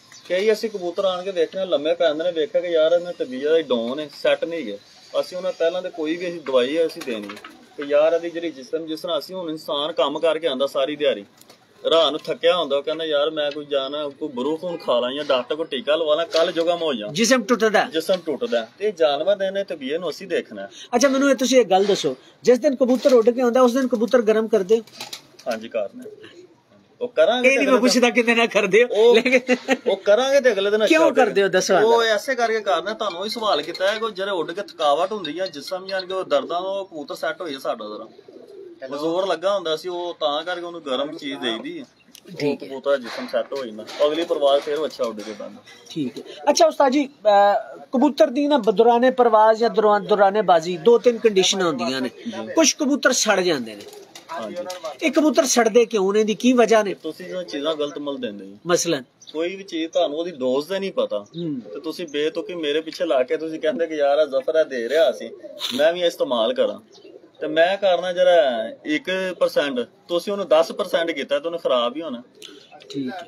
ਕਈ ਅਸੀਂ ਕਬੂਤਰ ਆਣ ਕੇ ਵੇਖਣੇ ਲੰਮੇ ਪੈ ਜਾਂਦੇ ਨੇ, ਵੇਖਿਆ ਕਿ ਯਾਰ ਇਹਨਾਂ ਤਬੀਅਤ ਦੀ ਡਾਊਨ ਹੈ, ਸੈੱਟ ਨਹੀਂ ਗਏ, ਅਸੀਂ ਉਹਨਾਂ ਪਹਿਲਾਂ ਤੇ ਕੋਈ ਵੀ ਅਸੀਂ ਦਵਾਈ ਹੈ ਅਸੀਂ ਦੇਣੀ ਕਿ ਯਾਰ ਇਹਦੀ ਜਿਹੜੀ ਜਿਸ ਤਰ੍ਹਾਂ ਅਸੀਂ ਹੁਣ ਇਨਸਾਨ ਕੰਮ ਕਰਕੇ ਆਉਂਦਾ ਸਾਰੀ ਦਿਹਾੜੀ, ਰਾਹ ਨੂੰ ਥੱਕਿਆ ਹੁੰਦਾ, ਉਹ ਕਹਿੰਦਾ ਯਾਰ ਮੈਂ ਕੋਈ ਜਾਣਾ ਕੋਈ ਬਰੂਫੂਨ ਖਾ ਲਾਂ ਜਾਂ ਡਾਕਟਰ ਕੋਲ ਟੀਕਾ ਲਵਾ ਲਾਂ, ਕੱਲ ਜੋਗਾ ਮੈਂ ਹੋ ਜਾ, ਜਿਸਮ ਟੁੱਟਦਾ। ਤੇ ਜਾਨਵਰ ਦੇ ਨੇ ਤਬੀਅਤ ਨੂੰ ਅਸੀਂ ਦੇਖਣਾ। ਅੱਛਾ ਮੈਨੂੰ ਇਹ ਤੁਸੀਂ ਇੱਕ ਗੱਲ ਦੱਸੋ, ਜਿਸ ਦਿਨ ਕਬੂਤਰ ਉੱਡ ਕੇ ਆਉਂਦਾ ਉਸ ਦਿਨ ਕਬੂਤਰ ਗਰਮ ਕਰਦੇ? ਹਾਂਜੀ ਕਰਨਾ। ਉਹ ਕਰਾਂਗੇ, ਇਹ ਨਹੀਂ ਮੈਂ ਪੁੱਛਦਾ ਕਿੰਨੇ ਨਾ ਕਰਦੇ ਹੋ, ਲੇਕਿਨ ਉਹ ਕਰਾਂਗੇ ਤੇ ਅਗਲੇ ਦਿਨ ਕਿਉਂ ਕਰਦੇ ਹੋ ਦੱਸੋ? ਉਹ ਐਸੇ ਕਰਕੇ ਕਰਨਾ। ਤੁਹਾਨੂੰ ਹੀ ਸਵਾਲ ਕੀਤਾ ਹੈ ਕਿ ਜਿਹੜੇ ਉੱਡ ਕੇ ਥਕਾਵਟ ਹੁੰਦੀ ਹੈ ਜਿਸਮ ਜਾਨ ਕੇ ਉਹ ਦਰਦਾਂ ਤੋਂ ਕਬੂਤਰ ਸੈੱਟ ਹੋਈ ਸਾਡਾ ਜ਼ਰਾ ਜ਼ੋਰ ਲੱਗਾ ਹੁੰਦਾ ਸੀ, ਉਹ ਤਾਂ ਕਰਕੇ ਉਹਨੂੰ ਗਰਮ ਚੀਜ਼ ਦੇਈਦੀ ਹੈ, ਉਹ ਕਬੂਤਰ ਜਿਸਮ ਸੈੱਟ ਹੋ ਜਾਂਦਾ, ਅਗਲੀ ਪਰਵਾਜ਼ ਫਿਰ ਅੱਛਾ ਉੱਡ ਕੇ ਪੈਂਦਾ। ਠੀਕ ਹੈ। ਅੱਛਾ ਉਸਤਾਦ ਜੀ, ਕਬੂਤਰ ਦੀ ਨਾ ਦੌਰਾਨੇ ਪਰਵਾਜ਼ ਜਾਂ ਦੌਰਾਨੇ ਬਾਜ਼ੀ 2-3 ਕੰਡੀਸ਼ਨਾਂ ਹੁੰਦੀਆਂ ਨੇ, ਕੁਝ ਕਬੂਤਰ ਸੜ ਜਾਂਦੇ ਨੇ। ਇਹ ਕਬੂਤਰ ਸੜਦੇ ਕਿਉਂ ਨੇ, ਦੀ ਕੀ ਵਜ੍ਹਾ ਨੇ? ਤੁਸੀਂ ਜੋ ਚੀਜ਼ਾਂ ਗਲਤ ਮਲ ਦਿੰਦੇ ਜੀ, ਮਸਲਨ ਕੋਈ ਵੀ ਚੀਜ਼ ਤੁਹਾਨੂੰ ਉਹਦੀ ਡੋਜ਼ ਦਾ ਨਹੀਂ ਪਤਾ ਤੇ ਤੁਸੀਂ ਬੇਤੁਕੀ ਮੇਰੇ ਪਿੱਛੇ ਲਾ ਕੇ ਤੁਸੀਂ ਕਹਿੰਦੇ ਕਿ ਯਾਰ ਜ਼ਫਰ ਹੈ ਦੇ ਰਿਹਾ ਸੀ, ਮੈਂ ਵੀ ਇਸਤੇਮਾਲ ਕਰਾਂ, ਤੇ ਮੈਂ ਕਰਨਾ ਜਿਹੜਾ 1%, ਤੁਸੀਂ ਉਹਨੂੰ 10% ਕੀਤਾ ਤੇ ਉਹਨੇ ਖਰਾਬ ਹੀ ਹੋਣਾ। ਠੀਕ ਹੈ।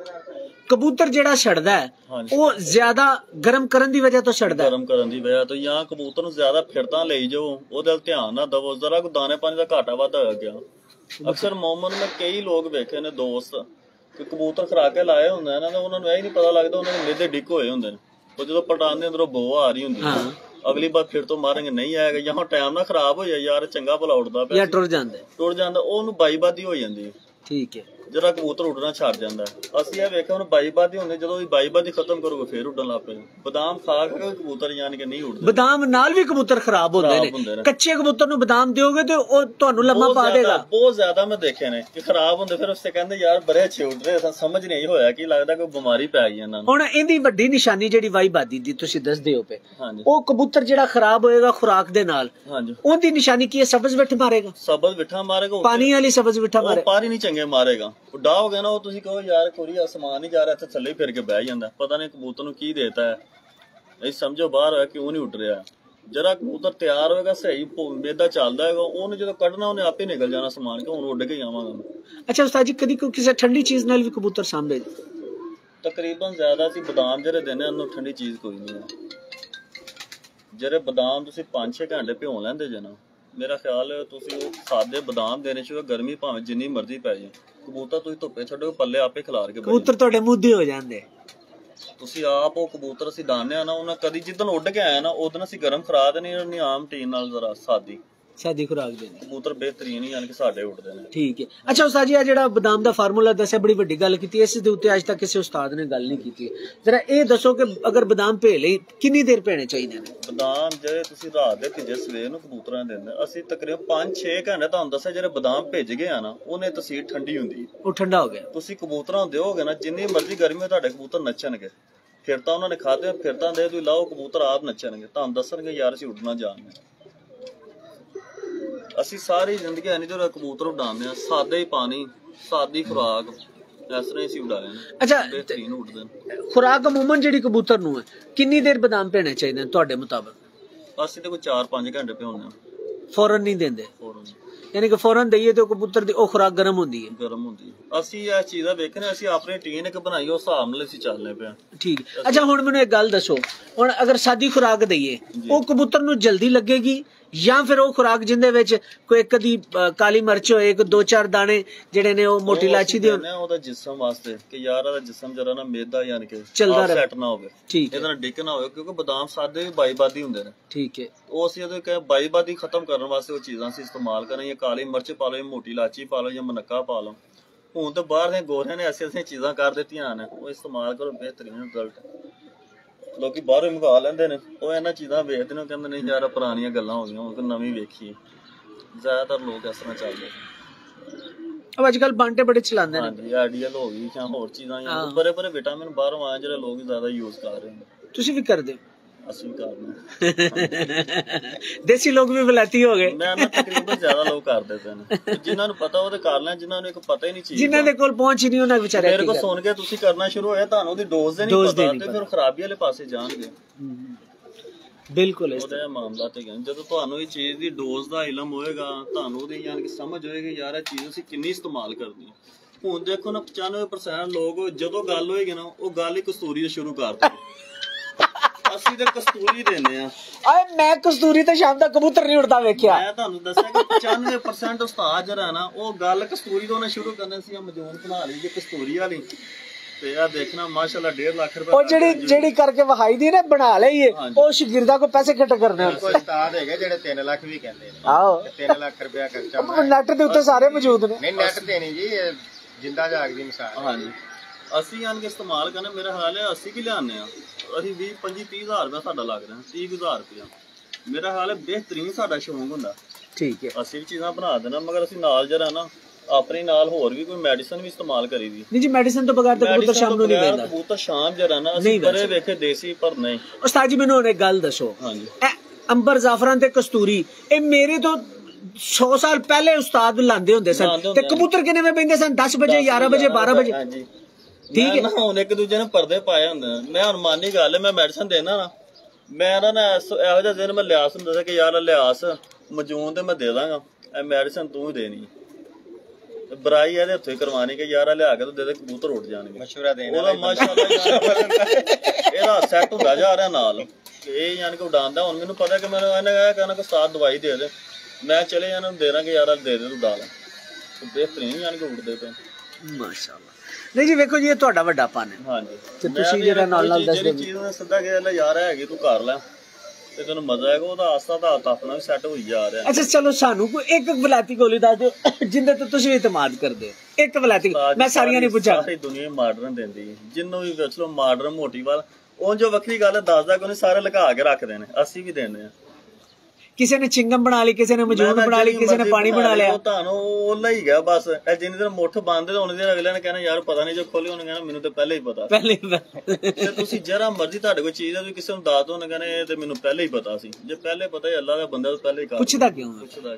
ਕਬੂਤਰ ਜਿਹੜਾ ਛੜਦਾ ਹੈ ਉਹ ਜ਼ਿਆਦਾ ਗਰਮ ਕਰਨ ਦੀ ਵਜ੍ਹਾ ਤੋਂ ਛੜਦਾ ਹੈ? ਗਰਮ ਕਰਨ ਦੀ ਵਜ੍ਹਾ ਤੋਂ, ਜਾਂ ਕਬੂਤਰ ਨੂੰ ਜ਼ਿਆਦਾ ਫਿਰਤਾਂ ਲਈ ਜਾਓ, ਉਹਦੇ ਵੱਲ ਧਿਆਨ ਨਾ ਦਵੋ, ਜ਼ਰਾ ਕੋ ਦਾਣੇ ਪਾਣੀ ਦਾ ਘਾਟਾ ਵਾਧਾ ਹੋ ਗਿਆ। ਅਕਸਰ ਮੌਮਨ ਮੈਂ ਕਈ ਲੋਕ ਵੇਖੇ ਨੇ ਦੋਸਤ ਕਿ ਕਬੂਤਰ ਖਰਾ ਕੇ ਲਾਏ ਹੁੰਦੇ ਇਹਨਾਂ ਨੇ, ਉਹਨਾਂ ਨੂੰ ਇਹ ਨਹੀਂ ਪਤਾ ਲੱਗਦਾ ਉਹਨਾਂ ਦੇ ਮਿਹਦੇ ਡਿੱਗ ਹੋਏ ਹੁੰਦੇ ਨੇ, ਉਹ ਜਦੋਂ ਪਟਾਨ ਦੇ ਅੰਦਰੋਂ ਬੋ ਆ ਰਹੀ ਹੁੰਦੀ ਹੈ, ਅਗਲੀ ਵਾਰ ਫਿਰ ਤੋਂ ਮਾਰਾਂਗੇ ਨਹੀਂ ਆਏਗਾ, ਜਾਂ ਹੁਣ ਟਾਈਮ ਨਾ ਖਰਾਬ ਹੋ ਜਾਏ ਯਾਰ ਚੰਗਾ ਭਲਾ ਉੱਡਦਾ ਪਿਆ ਟੁੱਟ ਜਾਂਦਾ, ਉਹਨੂੰ ਬਾਈਬਾਦੀ ਹੋ ਜਾਂਦੀ ਹੈ। ਠੀਕ ਹੈ। ਜਰਾ ਕਬੂਤਰ ਉੱਡਣਾ ਛੱਡ ਜਾਂਦਾ। ਅਸੀਂ ਇਹ ਵੇਖਿਆ ਹੁਣ ਬਾਈਬਾਦੀ ਹੁੰਦੇ, ਜਦੋਂ ਬਾਈਬਾਦੀ ਖਤਮ ਕਰੋਗੇ ਫੇਰ ਉੱਡਣ ਲੱਗ ਪਏ। ਬਦਾਮ ਖਾ ਕੇ ਕਬੂਤਰ ਯਾਨ ਕਿ ਨਹੀਂ ਉੱਡਦੇ, ਬਦਾਮ ਨਾਲ ਵੀ ਕਬੂਤਰ ਖਰਾਬ ਹੁੰਦੇ ਨੇ। ਕੱਚੇ ਕਬੂਤਰ ਨੂੰ ਬਦਾਮ ਦਿਓਗੇ ਤੇ ਉਹ ਤੁਹਾਨੂੰ ਲੰਮਾ ਪਾ ਦੇਗਾ। ਬਹੁਤ ਜ਼ਿਆਦਾ ਮੈਂ ਦੇਖੇ ਨੇ ਕਿ ਖਰਾਬ ਹੁੰਦੇ, ਫਿਰ ਉਸੇ ਕਹਿੰਦੇ ਯਾਰ ਬੜੇ ਅੱਛੇ ਉੱਡ ਰਹੇ, ਸਮਝ ਨਹੀਂ ਹੋਇਆ ਕਿ ਲੱਗਦਾ ਕੋਈ ਬਿਮਾਰੀ ਪੈ ਗਈ ਇਹਨਾਂ ਨੂੰ। ਹੁਣ ਇਹਦੀ ਵੱਡੀ ਨਿਸ਼ਾਨੀ ਜਿਹੜੀ ਬਾਈਬਾਦੀ ਦੀ ਤੁਸੀਂ ਦੱਸਦੇ ਹੋ ਪਏ, ਉਹ ਕਬੂਤਰ ਜਿਹੜਾ ਖਰਾਬ ਹੋਏਗਾ ਖੁਰਾਕ ਦੇ ਨਾਲ, ਉਹਦੀ ਨਿਸ਼ਾਨੀ ਕੀ ਹੈ? ਸਬਜ਼ ਵਿਠ ਮਾਰੇਗਾ, ਸਬਜ਼ ਵਿਠਾ ਮਾਰੇਗਾ, ਪਾਣੀ ਵਾਲੀ ਸਬਜ਼ ਵਿਠਾ ਮਾਰੇਗਾ, ਪਾਣੀ ਨਹੀਂ ਚੰਗੇ ਮਾਰੇਗਾ, ਉੱਡਾ ਹੋ ਗਿਆ ਨਾ ਉਹ, ਤੁਸੀਂ ਕਹੋ ਯਾਰ ਕੋਈ ਅਸਮਾਨ ਹੀ ਜਾ ਰਿਹਾ, ਇੱਥੇ ਥੱਲੇ ਫਿਰ ਕੇ ਬਹਿ ਜਾਂਦਾ, ਪਤਾ ਨਹੀਂ ਕਬੂਤਰ ਨੂੰ ਕੀ ਦੇਤਾ ਹੈ, ਇਹ ਸਮਝੋ ਬਾਹਰ ਹੋਇਆ ਕਿਉਂ ਨਹੀਂ ਉੱਡ ਰਿਹਾ। ਜਰਾ ਕਬੂਤਰ ਤਿਆਰ ਹੋਏਗਾ, ਸਹੀ ਮੇਦਾ ਚੱਲਦਾ ਹੈਗਾ, ਉਹਨੂੰ ਜਦੋਂ ਕੱਢਣਾ ਉਹਨੇ ਆਪੇ ਨਿਕਲ ਜਾਣਾ ਸਮਾਨ ਕਿ ਹੁਣ ਉੱਡ ਕੇ ਜਾਵਾਂਗਾ। ਅੱਛਾ ਉਸਤਾਦ ਜੀ, ਕਦੀ ਕਿਸੇ ਠੰਡੀ ਚੀਜ਼ ਨਾਲ ਵੀ ਕਬੂਤਰ ਸਾਂਭੇ? ਤਕਰੀਬਨ ਜ਼ਿਆਦਾ ਸੀ ਬਦਾਮ ਜਿਹੜੇ ਦਿੰਦੇ ਉਹਨੂੰ ਠੰਡੀ ਚੀਜ਼ ਕੋਈ ਨਹੀਂ ਹੈ। ਜਿਹੜੇ ਬਦਾਮ ਤੁਸੀਂ 5-6 ਘੰਟੇ ਭਿਉਂ ਲੈਂਦੇ ਜੇ ਨਾ, ਮੇਰਾ ਖਿਆਲ ਤੁਸੀਂ ਉਹ ਸਾਦੇ ਬਦਾਮ ਦੇਣੇ ਚਾਹੀਏ, ਗਰਮੀ ਭਾਵੇਂ ਜਿੰਨੀ ਮਰਜ਼ੀ ਪੈ ਜਾਏ, ਕਬੂਤਰ ਤੁਸੀਂ ਧੁੱਪੇ ਛੱਡੋ ਪੱਲੇ ਆਪੇ ਖਿਲਾਰ ਕੇ ਕਬੂਤਰ ਤੁਹਾਡੇ ਮੁੱਦੇ ਹੋ ਜਾਂਦੇ। ਤੁਸੀਂ ਆਪ ਉਹ ਕਬੂਤਰ ਅਸੀਂ ਦਾਨੇ ਆ ਨਾ, ਉਹਨਾਂ ਕਦੀ ਜਿੱਦਣ ਉੱਡ ਕੇ ਆਇਆ ਨਾ ਉਦੋਂ ਅਸੀਂ ਗਰਮ ਖਰਾ ਦੇਣੀ, ਉਹਨੀ ਆਮ ਟੀਨ ਨਾਲ ਜ਼ਰਾ ਸਾਦੀ ਖੁਰਾਕ ਦੇਣੀ। ਕਬੂਤਰ ਬਿਹਤਰੀਨ ਹੀ ਯਾਨੀ ਕਿ ਸਾਡੇ ਉੱਡਦੇ ਨੇ। ਠੀਕ ਹੈ। ਅੱਛਾ ਉਸਤਾਦ ਜੀ, ਆ ਜਿਹੜਾ ਬਦਾਮ ਦਾ ਫਾਰਮੂਲਾ ਦੱਸਿਆ ਬੜੀ ਵੱਡੀ ਗੱਲ ਕੀਤੀ, ਇਸ ਦੇ ਉੱਤੇ ਅੱਜ ਤੱਕ ਕਿਸੇ ਉਸਤਾਦ ਨੇ ਗੱਲ ਨਹੀਂ ਕੀਤੀ। ਜਰਾ ਇਹ ਦੱਸੋ ਕਿ ਅਗਰ ਬਦਾਮ ਭੇ ਲਈ ਕਿੰਨੀ ਦੇਰ ਭੇਣੇ ਚਾਹੀਦੇ ਨੇ? ਬਦਾਮ ਜਿਹੜੇ ਤੁਸੀਂ ਰਾਤ ਦੇ ਭਿੱਜੇ ਸਵੇਰ ਨੂੰ ਕਬੂਤਰਾਂ ਨੂੰ ਦਿੰਦੇ, ਅਸੀਂ ਤਕਰੀਬਨ 5-6 ਘੰਟੇ ਤੁਹਾਨੂੰ ਦੱਸਿਆ ਜਿਹੜੇ ਬਦਾਮ ਭਿੱਜ ਗਏ ਆ ਨਾ, ਉਹਨੇ ਤਸੀਰ ਠੰਡੀ ਹੁੰਦੀ ਹੈ, ਉਹ ਠੰਡਾ ਹੋ ਗਿਆ। ਤੁਸੀਂ ਕਬੂਤਰਾਂ ਨੂੰ ਦਿਓਗੇ ਨਾ, ਜਿੰਨੀ ਮਰਜ਼ੀ ਗਰਮੀ ਹੋ ਤੁਹਾਡੇ ਕਬੂਤਰ ਨੱਚਣਗੇ। ਫਿਰ ਤਾਂ ਉਹਨਾਂ ਨੇ ਖਾਦੇ, ਫਿਰ ਤਾਂ ਦੇ ਤੁਸੀਂ ਲਾਓ ਕਬੂਤਰ ਆਪ ਨੱਚਣਗੇ, ਤੁਹਾਨੂੰ ਦੱਸਣਗੇ ਯਾਰ ਅਸੀਂ ਉੱਡਣਾ ਜਾਣਦੇ। ਅਸੀਂ ਸਾਰੀ ਜ਼ਿੰਦਗੀ ਐਨੀ ਜਦੋਂ ਕਬੂਤਰ ਉਡਾਉਂਦੇ ਆ, ਸਾਦਾ ਹੀ ਪਾਣੀ, ਸਾਦੀ ਖੁਰਾਕ, ਇਸ ਤਰ੍ਹਾਂ ਅਸੀਂ ਉਡਾਏ ਨੇ। ਅੱਛਾ, ਬਿਹਤਰੀਨ ਉੱਡਦੇ ਨੇ। ਖੁਰਾਕ ਅਮੂਮਨ ਜਿਹੜੀ ਕਬੂਤਰ ਨੂੰ ਹੈ, ਕਿੰਨੀ ਦੇਰ ਬਦਾਮ ਭੇਣੇ ਚਾਹੀਦੇ ਨੇ ਤੁਹਾਡੇ ਮੁਤਾਬਕ? ਅਸੀਂ ਤੇ ਕੋਈ 4-5 ਘੰਟੇ ਭਿਉਂਦੇ ਆ, ਫੌਰਨ ਨਹੀਂ ਦਿੰਦੇ। यानी कि फौरन दईए तो कबूतर दी ओ खुराक गर्म होंदी है। ਗਰਮ ਹੁੰਦੀ ਹੈ। ਅਸੀਂ ਇਹ ਚੀਜ਼ਾਂ ਵੇਖਣੇ, ਅਸੀਂ ਆਪਣੀ ਟੀਨ ਇੱਕ ਬਣਾਈ, ਉਸ ਹਿਸਾਬ ਨਾਲ ਅਸੀਂ ਚੱਲਨੇ ਪਏ। ठीक है। अच्छा हुण मैनूं एक गल दसो, हुण अगर सादी खुराक दईए ओ कबूतर नूं जल्दी लगेगी या फिर वो खुराक जिंदे विच कोई एक दी काली मिर्च होए, एक 2-4 दाने जेड़े ने ओ मोटी इलायची दे होण, ਉਹਦਾ ਜਿਸਮ ਵਾਸਤੇ ਕਿ ਯਾਰ ਇਹਦਾ ਜਿਸਮ ਜਰਾ ਨਾ ਮੇਦਾ ਯਾਨੀ ਕਿ ਚੱਲਦਾ ਰਹੇ, ਸੈੱਟ ਨਾ ਹੋਵੇ, ਠੀਕ ਹੈ, ਇਹਦਾ ਡਿੱਕ ਨਾ ਹੋਵੇ, ਕਿਉਂਕਿ ਬਦਾਮ ਸਾਦੇ ਵੀ ਬਾਈਬਾਦੀ ਹੁੰਦੇ ਨੇ। ठीक है। ਉਹ ਅਸੀਂ ਉਹਦੇ ਕਿ ਬਾਈਬਾਦੀ ਖਤਮ ਕਰਨ ਵਾਸਤੇ ਉਹ ਚੀਜ਼ਾਂ ਅਸੀਂ ਇਸਤੇਮਾਲ ਕਰਾਂਗੇ। ਕਾਲੀ ਮਿਰਚ ਪਾ ਲਓ, ਮੋਟੀ ਇਲਾਚੀ ਪਾ ਲਓ ਜਾਂ ਮਨੱਕਾ ਪਾ ਲਓ। ਹੁਣ ਤਾਂ ਬਾਹਰ ਦੇ ਗੋਰਿਆਂ ਨੇ ਐਸੀਆਂ ਚੀਜ਼ਾਂ ਕਰ ਦਿੱਤੀਆਂ ਨੇ, ਉਹ ਇਸਤੇਮਾਲ ਕਰੋ, ਬਿਹਤਰੀਨ ਰਿਜ਼ਲਟ। ਲੋਕੀ ਬਾਹਰੋਂ ਮੰਗਾ ਲੈਂਦੇ ਨੇ, ਉਹ ਇਹਨਾਂ ਚੀਜ਼ਾਂ ਵੇਖਦੇ ਨੇ, ਕਹਿੰਦੇ ਨਹੀਂ ਯਾਰ ਪੁਰਾਣੀਆਂ ਗੱਲਾਂ ਹੋ ਗਈਆਂ, ਹੁਣ ਤਾਂ ਨਵੀਂ ਵੇਖੀ। ਜ਼ਿਆਦਾਤਰ ਲੋਕ ਇਸ ਤਰ੍ਹਾਂ ਚੱਲਦੇ। अब आजकल बांटे बड़े चलाते हैं। ਹਾਂਜੀ ਆਈਡੀਅਲ ਹੋ ਗਈ ਜਾਂ ਹੋਰ ਚੀਜ਼ਾਂ ਬੜੇ ਬੜੇ ਵਿਟਾਮਿਨ ਬਾਹਰੋਂ ਆਏ ਜਿਹੜੇ ਲੋਕ ਜ਼ਿਆਦਾ ਯੂਜ਼ ਕਰ ਰਹੇ ਨੇ। ਤੁਸੀਂ ਵੀ ਕਰਦੇ ਹੋ? ਅਸੀਂ ਵੀ ਕਰਦੇ। ਦੇਸੀ ਲੋਕ ਵੀ ਵਲਾਤੀ ਹੋ ਗਏ। ਮੈਂ ਤਕਰੀਬਨ ਜ਼ਿਆਦਾ ਲੋਕ ਕਰਦੇ ਪਏ ਨੇ। ਜਿਨ੍ਹਾਂ ਨੂੰ ਪਤਾ ਉਹ ਤੇ ਕਰ ਲੈਣ, ਜਿਨ੍ਹਾਂ ਨੂੰ ਇੱਕ ਪਤਾ ਹੀ ਨਹੀਂ ਚੀਜ਼, ਜਿਨ੍ਹਾਂ ਦੇ ਕੋਲ ਪਹੁੰਚ ਹੀ ਨਹੀਂ ਉਹਨਾਂ ਵਿਚਾਰੇ ਮੇਰੇ ਕੋਲ ਸੁਣ ਕੇ ਤੁਸੀਂ ਕਰਨਾ ਸ਼ੁਰੂ ਹੋਇਆ, ਤੁਹਾਨੂੰ ਉਹਦੀ ਡੋਜ਼ ਦੇ ਨਹੀਂ ਪਤਾ ਤੇ ਫਿਰ ਖਰਾਬੀ ਵਾਲੇ ਪਾਸੇ ਜਾਣਗੇ। ਬਿਲਕੁਲ ਉਹਦਾ ਮਾਮਲਾ ਤੇ ਜਦੋਂ ਤੁਹਾਨੂੰ ਇਹ ਚੀਜ਼ ਦੀ ਡੋਜ਼ ਦਾ ਇਲਮ ਹੋਏਗਾ, ਤੁਹਾਨੂੰ ਉਹਦੀ ਯਾਨੀ ਕਿ ਸਮਝ ਹੋਏਗੀ ਯਾਰ ਇਹ ਚੀਜ਼ ਅਸੀਂ ਕਿੰਨੀ ਇਸਤੇਮਾਲ ਕਰਨੀ ਹੈ। ਹੁਣ ਦੇਖੋ ਨਾ 95% ਲੋਕ ਜਦੋਂ ਗੱਲ ਹੋਏਗੀ ਨਾ, ਉਹ ਗੱਲ ਹੀ ਕਸਤੂਰੀ ਤੋਂ ਸ਼ੁਰੂ ਕਰਦੇ। ਅਸੀਂ ਤੇ ਕਸਤੂਰੀ ਦਿੰਦੇ ਆ। ਆਏ ਮੈਂ ਕਸਤੂਰੀ ਤੇ ਸ਼ਾਮ ਦਾ ਕਬੂਤਰ ਨਹੀਂ ਉੜਦਾ ਵੇਖਿਆ। ਮੈਂ ਤੁਹਾਨੂੰ ਦੱਸਿਆ ਕਿ 95% ਉਸਤਾਦ ਜਿਹੜਾ ਨਾ, ਉਹ ਗੱਲ ਕਸਤੂਰੀ ਤੋਂ ਨਾ ਸ਼ੁਰੂ ਕਰਨੇ ਸੀ। ਮਜੂਨ ਬਣਾ ਲਈ ਜੇ ਕਸਤੂਰੀ ਵਾਲੀ, ਤੇ ਆ ਦੇਖਣਾ ਮਾਸ਼ਾਅੱਲਾ 1.5 ਲੱਖ ਰੁਪਏ। ਉਹ ਜਿਹੜੀ ਕਰਕੇ ਵਹਾਈ ਦੀ ਨਾ ਬਣਾ ਲਈਏ, ਉਹ ਸ਼ਗਿਰਦਾ ਕੋ ਪੈਸੇ ਇਕੱਠੇ ਕਰਨੇ। ਕੋਈ ਉਸਤਾਦ ਹੈਗੇ ਜਿਹੜੇ 3 ਲੱਖ ਵੀ ਕਹਿੰਦੇ ਨੇ। ਆਹੋ 3 ਲੱਖ ਰੁਪਇਆ ਖਰਚਾ ਨੈਟ ਦੇ ਉੱਤੇ ਸਾਰੇ ਮੌਜੂਦ ਨੇ। ਨਹੀਂ ਨੈਟ ਤੇ ਨਹੀਂ ਜੀ, ਜਿੰਦਾ ਜਾਗ ਦੀ ਮਿਸਾਲ। ਹਾਂਜੀ ਅਸੀਂ ਯਾਨੀ ਕਿ ਇਸਤੇਮਾਲ ਕਰਨਾ, ਮੇਰਾ ਖਿਆਲ ਹੈ ਅਸੀਂ ਕੀ ਲਿਆਉਂਦੇ ਆ, ਅਸੀਂ 20-25-30 ਹਜ਼ਾਰ ਰੁਪਇਆ ਸਾਡਾ ਲੱਗ ਰਿਹਾ, 30,000 ਰੁਪਇਆ ਮੇਰਾ ਖਿਆਲ ਹੈ। ਬਿਹਤਰੀਨ ਸਾਡਾ ਸ਼ੌਂਕ ਹੁੰਦਾ। ਠੀਕ ਹੈ, ਅਸੀਂ ਵੀ ਚੀਜ਼ਾਂ ਬਣਾ ਦੇਣਾ, ਮਗਰ ਅਸੀਂ ਨਾਲ ਜਿਹੜਾ ਨਾ ਆਪਣੇ ਨਾਲ ਹੋਰ ਵੀ ਕੋਈ ਮੈਡੀਸਨ ਵੀ ਇਸਤੇਮਾਲ ਕਰੀ ਦੀ। ਨਹੀਂ ਜੀ ਮੈਡੀਸਨ ਤੋਂ ਬਗੈਰ ਤਾਂ ਕਬੂਤਰ ਸ਼ਾਮ ਨੂੰ ਨਹੀਂ ਬੈਠਦਾ। ਕਬੂਤਰ ਸ਼ਾਮ ਜਿਹੜਾ ਨਾ ਅਸੀਂ ਬੜੇ ਵੇਖੇ ਦੇਸੀ, ਪਰ ਨਹੀਂ। ਉਸਤਾਦ ਜੀ ਮੈਨੂੰ ਹੁਣ ਇੱਕ ਗੱਲ ਦੱਸੋ, ਅੰਬਰ ਜ਼ਾਫਰਾਨ ਤੇ ਕਸਤੂਰੀ ਇਹ ਮੇਰੇ ਤੋਂ 100 ਸਾਲ ਪਹਿਲੇ ਉਸਤਾਦ ਲਾਉਂਦੇ ਹੁੰਦੇ ਸਨ, ਤੇ ਕਬੂਤਰ ਕਿੰਨੇ ਵੇ ਪੈਂਦੇ ਸਨ? 10 ਵਜੇ, 11 ਵਜੇ, 12 ਵਜੇ। ਹਾਂਜੀ ਠੀਕ ਹੈ। ਹੁਣ ਇੱਕ ਦੂਜੇ ਨੇ ਪਰਦੇ ਪਾਏ ਹੁੰਦੇ ਨੇ। ਮੈਂ ਹੁਣ ਮਾਨੀ ਗੱਲ ਹੈ, ਮੈਂ ਮੈਡੀਸਨ ਦੇਣਾ ਨਾ, ਮੈਂ ਨਾ ਇਹੋ ਜਿਹਾ ਦਿਨ ਮੈਂ ਲਿਆਸ ਹੁੰਦਾ ਸੀ ਕਿ ਯਾਰ ਲਿਆਸ ਮਜੂਨ ਤੇ ਮੈਂ ਦੇ ਦਾਂਗਾ, ਇਹ ਮੈਡੀਸਨ ਤੂੰ ਹੀ ਦੇਣੀ। ਬੁਰਾਈ ਇਹਦੇ ਹੱਥੋਂ ਹੀ ਕਰਵਾਣੀ ਕਿ ਯਾਰ ਲਿਆ ਕੇ ਤੂੰ ਦੇ ਦੇ, ਕਬੂਤਰ ਉੱਡ ਜਾਣਗੇ। ਮਸ਼ਵਰਾ ਦੇਣਾ ਉਹਦਾ ਮਾਸ਼ਾਅੱਲਾ ਇਹਦਾ ਸੈੱਟ ਹੁੰਦਾ ਜਾ ਰਿਹਾ ਨਾਲ, ਇਹ ਯਾਨੀ ਕਿ ਉਡਾਉਂਦਾ। ਹੁਣ ਮੈਨੂੰ ਪਤਾ ਕਿ ਮੈਨੂੰ ਇਹਨੇ ਕਹਿਣਾ ਕਿ ਉਸਤਾਦ ਦਵਾਈ ਦੇ ਦੇ, ਮੈਂ ਚਲੇ ਇਹਨਾਂ ਨੂੰ ਦੇ ਦਾਂਗੇ ਯਾਰ ਦੇ ਦੇ ਤੂੰ ਡਾਲ। ਬਿਹਤਰੀਨ ਯਾਨੀ ਕਿ ਉੱਡਦੇ ਪਏ ਮਾਸ਼ਾਅੱਲਾ। ਨਹੀਂ ਜੀ ਵੇਖੋ ਜੀ ਇਹ ਤੁਹਾਡਾ ਵੱਡਾ ਪਨ ਹੈ। ਹਾਂਜੀ ਤੇ ਤੁਸੀਂ ਜਿਹੜਾ ਨਾਲ ਨਾਲ ਦੱਸਦੇ ਚੀਜ਼ ਨੇ ਸਿੱਧਾ ਕਿ ਯਾਰ ਹੈਗੀ ਤੂੰ ਕਰ ਲੈ ਤੇ ਤੈਨੂੰ ਮਜ਼ਾ ਆਏਗਾ। ਉਹਦਾ ਆਸਤਾ ਦਾ ਆਪਣਾ ਵੀ ਸੈੱਟ ਹੋਈ ਜਾ ਰਿਹਾ। ਅੱਛਾ ਚਲੋ ਸਾਨੂੰ ਕੋਈ ਇੱਕ ਵਲਾਤੀ ਗੋਲੀ ਦੱਸ ਦਿਓ ਜਿੰਦੇ ਤੇ ਤੁਸੀਂ ਇਤਮਾਦ ਕਰਦੇ ਹੋ। ਇੱਕ ਵਲਾਤੀ, ਮੈਂ ਸਾਰੀਆਂ ਨਹੀਂ ਪੁੱਛਾਂ। ਸਾਰੀ ਦੁਨੀਆ ਮਾਡਰਨ ਦਿੰਦੀ ਹੈ, ਜਿੰਨੂੰ ਵੀ ਪੁੱਛ ਲਓ ਮਾਡਰਨ ਮੋਟੀ ਵਾਲ। ਉਹ ਜੋ ਵੱਖਰੀ ਗੱਲ ਦੱਸਦਾ ਕੋਈ ਸਾਰੇ ਲੁਕਾ ਕੇ ਰੱਖਦੇ ਨੇ, ਅਸੀਂ ਵੀ ਦਿੰਦੇ ਆ। ਕਿਸੇ ਨੇ ਚਿੰਗਮ ਬਣਾ ਲਈ, ਕਿਸੇ ਨੇ ਮਜੂਦ ਬਣਾ ਲਈ, ਕਿਸੇ ਨੇ ਪਾਣੀ ਬਣਾ ਲਿਆ। ਤੁਹਾਨੂੰ ਉਹਲਾ ਹੀ ਗਿਆ ਬਸ। ਜਿੰਨੇ ਦਿਨ ਮੁੱਠ ਬੰਦ ਹੋਣੇ ਦੇ ਅਗਲੇ ਨੇ ਕਹਿਣਾ ਯਾਰ ਪਤਾ ਨਹੀਂ, ਜੋ ਖੋਲੇ ਉਹਨੇ ਕਹਿਣਾ ਮੈਨੂੰ ਤਾਂ ਪਹਿਲੇ ਹੀ ਪਤਾ। ਤੇ ਤੁਸੀਂ ਜਿਹੜਾ ਮਰਜ਼ੀ ਤੁਹਾਡੇ ਕੋਲ ਚੀਜ਼ ਹੈ, ਤੁਸੀਂ ਕਿਸੇ ਨੂੰ ਦੱਸ ਦੋ, ਉਹਨੇ ਕਹਿਣਾ ਇਹ ਤੇ ਮੈਨੂੰ ਪਹਿਲੇ ਹੀ ਪਤਾ ਸੀ। ਜੇ ਪਹਿਲੇ ਪਤਾ ਹੀ ਅੱਲਾ ਦਾ ਬੰਦਾ ਤਾਂ ਪਹਿਲੇ ਹੀ ਕਰ ਪੁੱਛਦਾ ਕਿਉਂ? ਪੁੱਛਦਾ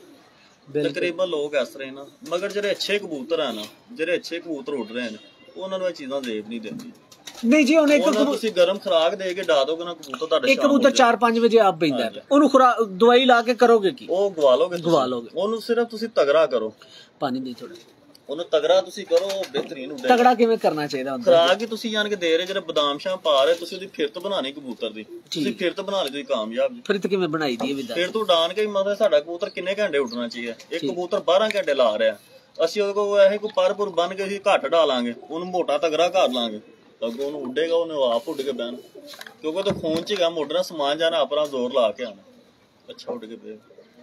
ਕਿ ਤਕਰੀਬਨ ਲੋਕ ਇਸ ਤਰ੍ਹਾਂ ਨਾ, ਮਗਰ ਜਿਹੜੇ ਅੱਛੇ ਕਬੂਤਰ ਆ ਨਾ, ਜਿਹੜੇ ਅੱਛੇ ਕਬੂਤਰ ਉੱਡ ਰਹੇ ਨੇ, ਉਹਨਾਂ ਨੂੰ ਇਹ ਚੀਜ਼ਾਂ ਦੇਖ ਨਹੀਂ ਦਿੰਦੀ। ਨਹੀਂ ਜੀ ਉਹਨੇ ਇੱਕ ਤੁਸੀਂ ਗਰਮ ਖੁਰਾਕ ਦੇ ਕੇ ਡਾ ਦੋਗੇ ਨਾ ਕਬੂਤਰ ਤੁਹਾਡੇ। ਇੱਕ ਕਬੂਤਰ 4-5 ਵਜੇ ਆਪ ਪੈਂਦਾ, ਉਹਨੂੰ ਖੁਰਾਕ ਦਵਾਈ ਲਾ ਕੇ ਕਰੋਗੇ ਕੀ? ਉਹ ਗਵਾ ਲੋਗੇ। ਉਹਨੂੰ ਸਿਰਫ ਤੁਸੀਂ ਤਗੜਾ ਕਰੋ, ਪਾਣੀ ਦੇ ਥੋੜਾ, ਉਹਨੂੰ ਤਗੜਾ ਤੁਸੀਂ ਕਰੋ, ਬਿਹਤਰੀਨ ਹੁੰਦਾ। ਤਗੜਾ ਕਿਵੇਂ ਕਰਨਾ ਚਾਹੀਦਾ ਹੁੰਦਾ? ਖੁਰਾਕ ਹੀ ਤੁਸੀਂ ਯਾਨੀ ਕਿ ਦੇ ਰਹੇ, ਜਿਹੜੇ ਬਦਾਮ ਸ਼ਾਮ ਪਾ ਰਹੇ, ਤੁਸੀਂ ਉਹਦੀ ਫਿਰਤ ਬਣਾਣੀ ਕਬੂਤਰ ਦੀ, ਤੁਸੀਂ ਫਿਰਤ ਬਣਾ ਲਈ, ਤੁਸੀਂ ਕਾਮਯਾਬ। ਫਿਰਤ ਕਿਵੇਂ ਬਣਾਈ ਦੀ ਹੈ? ਫਿਰ ਤੂੰ ਉਡਾਨ ਕੇ ਮਤਲਬ ਸਾਡਾ ਕਬੂਤਰ ਕਿੰਨੇ ਘੰਟੇ ਉੱਡਣਾ ਚਾਹੀਏ? ਇੱਕ ਕਬੂਤਰ 12 ਘੰਟੇ ਲਾ ਰਿਹਾ, ਅਸੀਂ ਉਹਦੇ ਕੋਲ ਇਹ ਕੋਈ ਪਰਪੁਰ ਬੰਨ ਕੇ ਅਸੀਂ ਘੱਟ ਡਾਲਾਂਗੇ, ਉਹਨੂੰ ਮੋਟਾ ਤਗੜਾ ਕਰ ਲਾਂਗੇ, ਅੱਗੋਂ ਉਹਨੂੰ ਉੱਡੇਗਾ, ਉਹਨੇ ਆਪ ਉੱਡ ਕੇ ਬਹਿਣਾ, ਕਿਉਂਕਿ ਉਹਦੇ ਖੂਨ ਚ ਹੈਗਾ ਮੋਢਣਾ ਸਮਾਨ ਜਾਣਾ, ਆਪਣਾ ਜ਼ੋਰ ਲਾ ਕੇ ਆਣਾ, ਅੱਛਾ ਉੱਡ ਕੇ ਬਹਿ।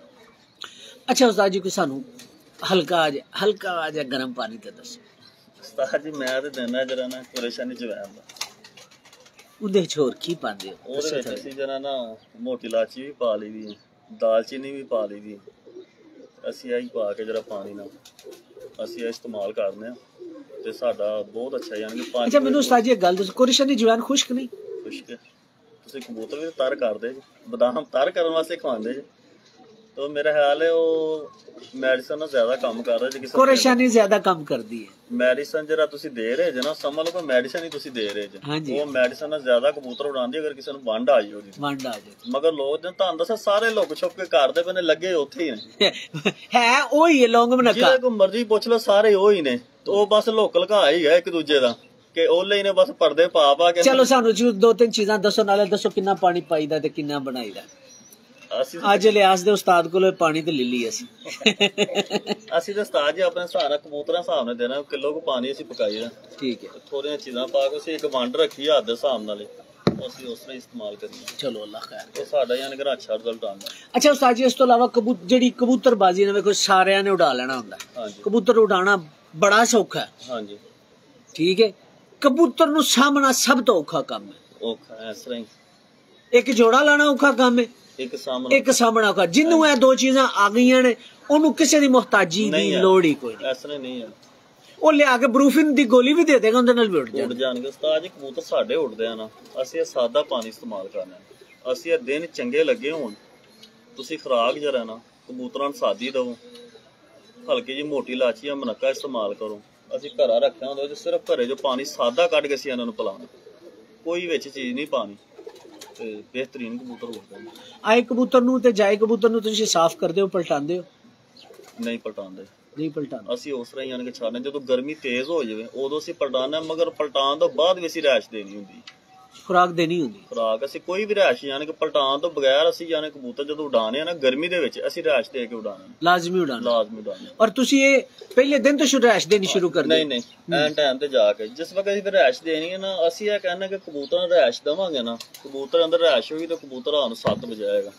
ਅੱਛਾ ਉਸਤਾਦ ਜੀ ਕੋਈ ਸਾਨੂੰ ਹਲਕਾ ਜਿਹਾ ਗਰਮ ਪਾਣੀ ਤੇ ਦੱਸੋ। ਉਸਤਾਦ ਜੀ ਮੈਂ ਤੇ ਦੇਣਾ ਜਰਾ ਨਾ ਪਰੇਸ਼ਾਨੀ ਜਵਾਬ ਦਾ। ਉਹਦੇ ਚ ਹੋਰ ਕੀ ਪਾਉਂਦੇ ਹੋ? ਉਹਦੇ ਵਿੱਚ ਅਸੀਂ ਜਰਾ ਨਾ ਮੋਟੀ ਇਲਾਚੀ ਵੀ ਪਾ ਲਈ ਦੀ, ਦਾਲਚੀਨੀ ਵੀ ਪਾ ਲਈ ਦੀ, ਅਸੀਂ ਆਹੀ ਪਾ ਕੇ ਜਰਾ ਪਾਣੀ ਨਾਲ ਅਸੀਂ ਇਹ ਇਸਤੇਮਾਲ ਕਰਦੇ ਆ ਤੇ ਸਾਡਾ ਬਹੁਤ ਅੱਛਾ ਯਾਨੀ ਕਿ ਪਾਣੀ। ਅੱਛਾ ਮੈਨੂੰ ਉਸਤਾਦ ਜੀ ਇੱਕ ਗੱਲ ਦੱਸੋ, ਕੋਰੇਸ਼ਨ ਦੀ ਜਵਾਨ ਖੁਸ਼ਕ ਨਹੀਂ? ਖੁਸ਼ਕ ਹੈ। ਤੁਸੀਂ ਕਬੂਤਰ ਵੀ ਤਰ ਕਰਦੇ ਜੀ, ਬਦਾਮ ਤਰ ਕਰਨ ਵਾਸਤੇ ਖਵਾਉਂਦੇ ਜੀ, तो मेरा ख्याल है वो ਮੈਡੀਸਨ ਨਾਲ ਜ਼ਿਆਦਾ ਕੰਮ ਕਰ ਰਿਹਾ ਜੇ ਕਿਸੇ ਪਰੇਸ਼ਾਨੀ ਜ਼ਿਆਦਾ ਕੰਮ ਕਰਦੀ ਹੈ ਮੈਡੀਸਨ ਜਿਹੜਾ ਤੁਸੀਂ ਦੇ ਰਹੇ ਜੇ ਨਾ ਸਮਝ ਲਓ ਮੈਡੀਸਨ ਹੀ ਤੁਸੀਂ ਦੇ ਰਹੇ ਜੇ ਉਹ ਮੈਡੀਸਨ ਨਾਲ ਜ਼ਿਆਦਾ ਕਬੂਤਰ ਉਡਾਉਂਦੀ ਅਗਰ ਕਿਸੇ ਨੂੰ ਵੰਡ ਆ ਜਾਏ ਉਹਦੀ ਵੰਡ ਆ ਜਾਏ ਮਗਰ ਲੋਕ ਨੇ ਤੁਹਾਨੂੰ ਦੱਸਿਆ ਸਾਰੇ ਲੋਕ ਛੁਪ ਕੇ ਕਰਦੇ ਪਏ ਨੇ ਲੱਗੇ ਉੱਥੇ ਹੀ ਨੇ ਹੈ ਉਹੀ ਹੈ ਲੌਂਗ ਮਨਕਾ ਜਿਹੜੇ ਕੋ ਮਰਜ਼ੀ ਪੁੱਛ ਲਓ ਸਾਰੇ ਉਹੀ ਨੇ ਉਹ ਬਸ ਲੋਕ ਲਗਾ ਹੀ ਗਏ ਇੱਕ ਦੂਜੇ ਦਾ ਕਿ ਉਹਲੇ ਨੇ ਬਸ ਪਰਦੇ ਪਾ ਪਾ ਕੇ ਚਲੋ ਸਾਨੂੰ ਜੀ ਦੋ ਤਿੰਨ ਚੀਜ਼ਾਂ ਦੱਸੋ ਨਾਲੇ ਦੱਸੋ ਕਿੰਨਾ ਪਾਣੀ ਪਾਈਦਾ ਤੇ ਕਿੰਨਾ ਬਣਾਈਦਾ ਅੱਜ ਲਿਆਸ ਦੇ ਉਸਤਾਦ ਕੋਲ ਪਾਣੀ ਤੇ ਲੈ ਲਈ ਅਸੀਂ ਤਾਂ ਉਸਤਾਦ ਜੀ ਆਪਣੇ ਹਿਸਾਬ ਨਾਲ ਕਬੂਤਰਾਂ ਹਿਸਾਬ ਨਾਲ ਦੇਣਾ ਕਿਲੋ ਕੋ ਪਾਣੀ ਅਸੀਂ ਪਕਾਈਦਾ ਠੀਕ ਹੈ ਥੋੜੀਆਂ ਚੀਜ਼ਾਂ ਪਾ ਕੇ ਅਸੀਂ ਇੱਕ ਵੰਡ ਰੱਖੀ ਹੱਥ ਦੇ ਹਿਸਾਬ ਨਾਲ ਅਸੀਂ ਉਸ ਤਰ੍ਹਾਂ ਇਸਤੇਮਾਲ ਕਰੀਏ ਚਲੋ ਅੱਲਾ ਖੈਰ ਉਹ ਸਾਡਾ ਯਾਨੀ ਕਿ ਅੱਛਾ ਰਿਜ਼ਲਟ ਆਉਂਦਾ ਅੱਛਾ ਉਸਤਾਦ ਜੀ ਇਸ ਤੋਂ ਇਲਾਵਾ ਜਿਹੜੀ ਕਬੂਤਰਬਾਜ਼ੀ ਨੇ ਵੇਖੋ ਸਾਰਿਆਂ ਨੇ ਉਡਾ ਲੈਣਾ ਹੁੰਦਾ ਕਬੂਤਰ ਉਡਾਉਣਾ ਬੜਾ ਸੌਖਾ ਹੈ ਹਾਂਜੀ ਠੀਕ ਹੈ ਕਬੂਤਰ ਨੂੰ ਸਾਹਮਣਾ ਸਭ ਤੋਂ ਔਖਾ ਕੰਮ ਹੈ ਔਖਾ ਇਸ ਤਰ੍ਹਾਂ ਹੀ ਇੱਕ ਜੋੜਾ ਲਾਣਾ ਔਖਾ ਕੰਮ ਹੈ ਇੱਕ ਸਾਹਮਣਾ ਔਖਾ ਜਿਹਨੂੰ ਇਹ ਦੋ ਚੀਜ਼ਾਂ ਆ ਗਈਆਂ ਨੇ ਉਹਨੂੰ ਕਿਸੇ ਦੀ ਮੁਹਤਾਜੀ ਦੀ ਲੋੜ ਹੀ ਕੋਈ ਨਹੀਂ ਇਸ ਤਰ੍ਹਾਂ ਨਹੀਂ ਹੈ ਉਹ ਲਿਆ ਕੇ ਬਰੂਫਿਨ ਦੀ ਗੋਲੀ ਵੀ ਦੇ ਦੇਗਾ ਉਹਦੇ ਨਾਲ ਵੀ ਉੱਡ ਜਾਣਗੇ ਉਸਤਾਦ ਜੀ ਕਬੂਤਰ ਸਾਡੇ ਉੱਡਦੇ ਆ ਨਾ ਅਸੀਂ ਇਹ ਸਾਦਾ ਪਾਣੀ ਇਸਤੇਮਾਲ ਕਰਨਾ ਅਸੀਂ ਇਹ ਦਿਨ ਚੰਗੇ ਲੱਗੇ ਹੋਣ ਤੁਸੀਂ ਖੁਰਾਕ ਜਰਾ ਨਾ ਕਬੂਤਰਾਂ ਨੂੰ ਸਾਦੀ ਦਿਓ ਹਲਕੀ ਜਿਹੀ ਮੋਟੀ ਇਲਾਚੀ ਜਾਂ ਮਨੱਕਾ ਇਸਤੇਮਾਲ ਕਰੋ ਅਸੀਂ ਘਰਾਂ ਰੱਖਿਆ ਹੁੰਦਾ ਸਿਰਫ ਘਰੇ ਜੋ ਪਾਣੀ ਸਾਦਾ ਕੱਢ ਕੇ ਅਸੀਂ ਇਹਨਾਂ ਨੂੰ ਪਿਲਾਉਣਾ ਕੋਈ ਵਿੱਚ ਚੀਜ਼ ਨਹੀਂ ਪਾਣੀ ਤੇ ਬਿਹਤਰੀਨ ਕਬੂਤਰ ਉੱਡਦੇ ਨੇ ਆਏ ਕਬੂਤਰ ਨੂੰ ਤੇ ਜਾਏ ਕਬੂਤਰ ਨੂੰ ਤੁਸੀਂ ਸਾਫ਼ ਕਰਦੇ ਹੋ ਪਲਟਾਉਂਦੇ ਹੋ ਨਹੀਂ ਪਲਟਾਉਂਦੇ ਨਹੀਂ ਪਲਟਾਉਂਦੇ ਅਸੀਂ ਉਸ ਤਰ੍ਹਾਂ ਹੀ ਯਾਨੀ ਕਿ ਛੱਡਦੇ ਜਦੋਂ ਗਰਮੀ ਤੇਜ਼ ਹੋ ਜਾਵੇ ਉਦੋਂ ਅਸੀਂ ਪਲਟਾਉਂਦੇ ਮਗਰ ਪਲਟਾਉਣ ਤੋਂ ਬਾਅਦ ਵੀ ਅਸੀਂ ਰੈਸ਼ ਦੇਣੀ ਹੁੰਦੀ ਖੁਰਾਕ ਦੇਣੀ ਹੁੰਦੀ ਖੁਰਾਕ ਅਸੀਂ ਕੋਈ ਵੀ ਰੈਸ਼ ਯਾਨੀ ਕਿ ਪਲਟਾਉਣ ਤੋਂ ਬਗੈਰ ਅਸੀਂ ਯਾਨੀ ਕਬੂਤਰ ਜਦੋਂ ਉਡਾਣੇ ਆ ਨਾ ਗਰਮੀ ਦੇ ਵਿੱਚ ਅਸੀਂ ਰੈਸ਼ ਦੇ ਕੇ ਉਡਾਣੇ ਲਾਜ਼ਮੀ ਉਡਾਣਾ ਔਰ ਤੁਸੀਂ ਇਹ ਪਹਿਲੇ ਦਿਨ ਤੋਂ ਰੈਸ਼ ਦੇਣੀ ਸ਼ੁਰੂ ਕਰ ਨਹੀਂ ਐਨ ਟਾਈਮ ਤੇ ਜਾ ਕੇ ਜਿਸ ਵਕਤ ਅਸੀਂ ਫਿਰ ਰੈਸ਼ ਦੇਣੀ ਹੈ ਨਾ ਅਸੀਂ ਇਹ ਕਹਿੰਦੇ ਕਿ ਕਬੂਤਰਾਂ ਨੂੰ ਰੈਸ਼ ਦੇਵਾਂਗੇ ਨਾ ਕਬੂਤਰ ਅੰਦਰ ਰੈਸ਼ ਹੋਈ ਤਾਂ ਕਬੂਤਰ ਆਉਣ 7 ਵਜੇ ਆਏਗਾ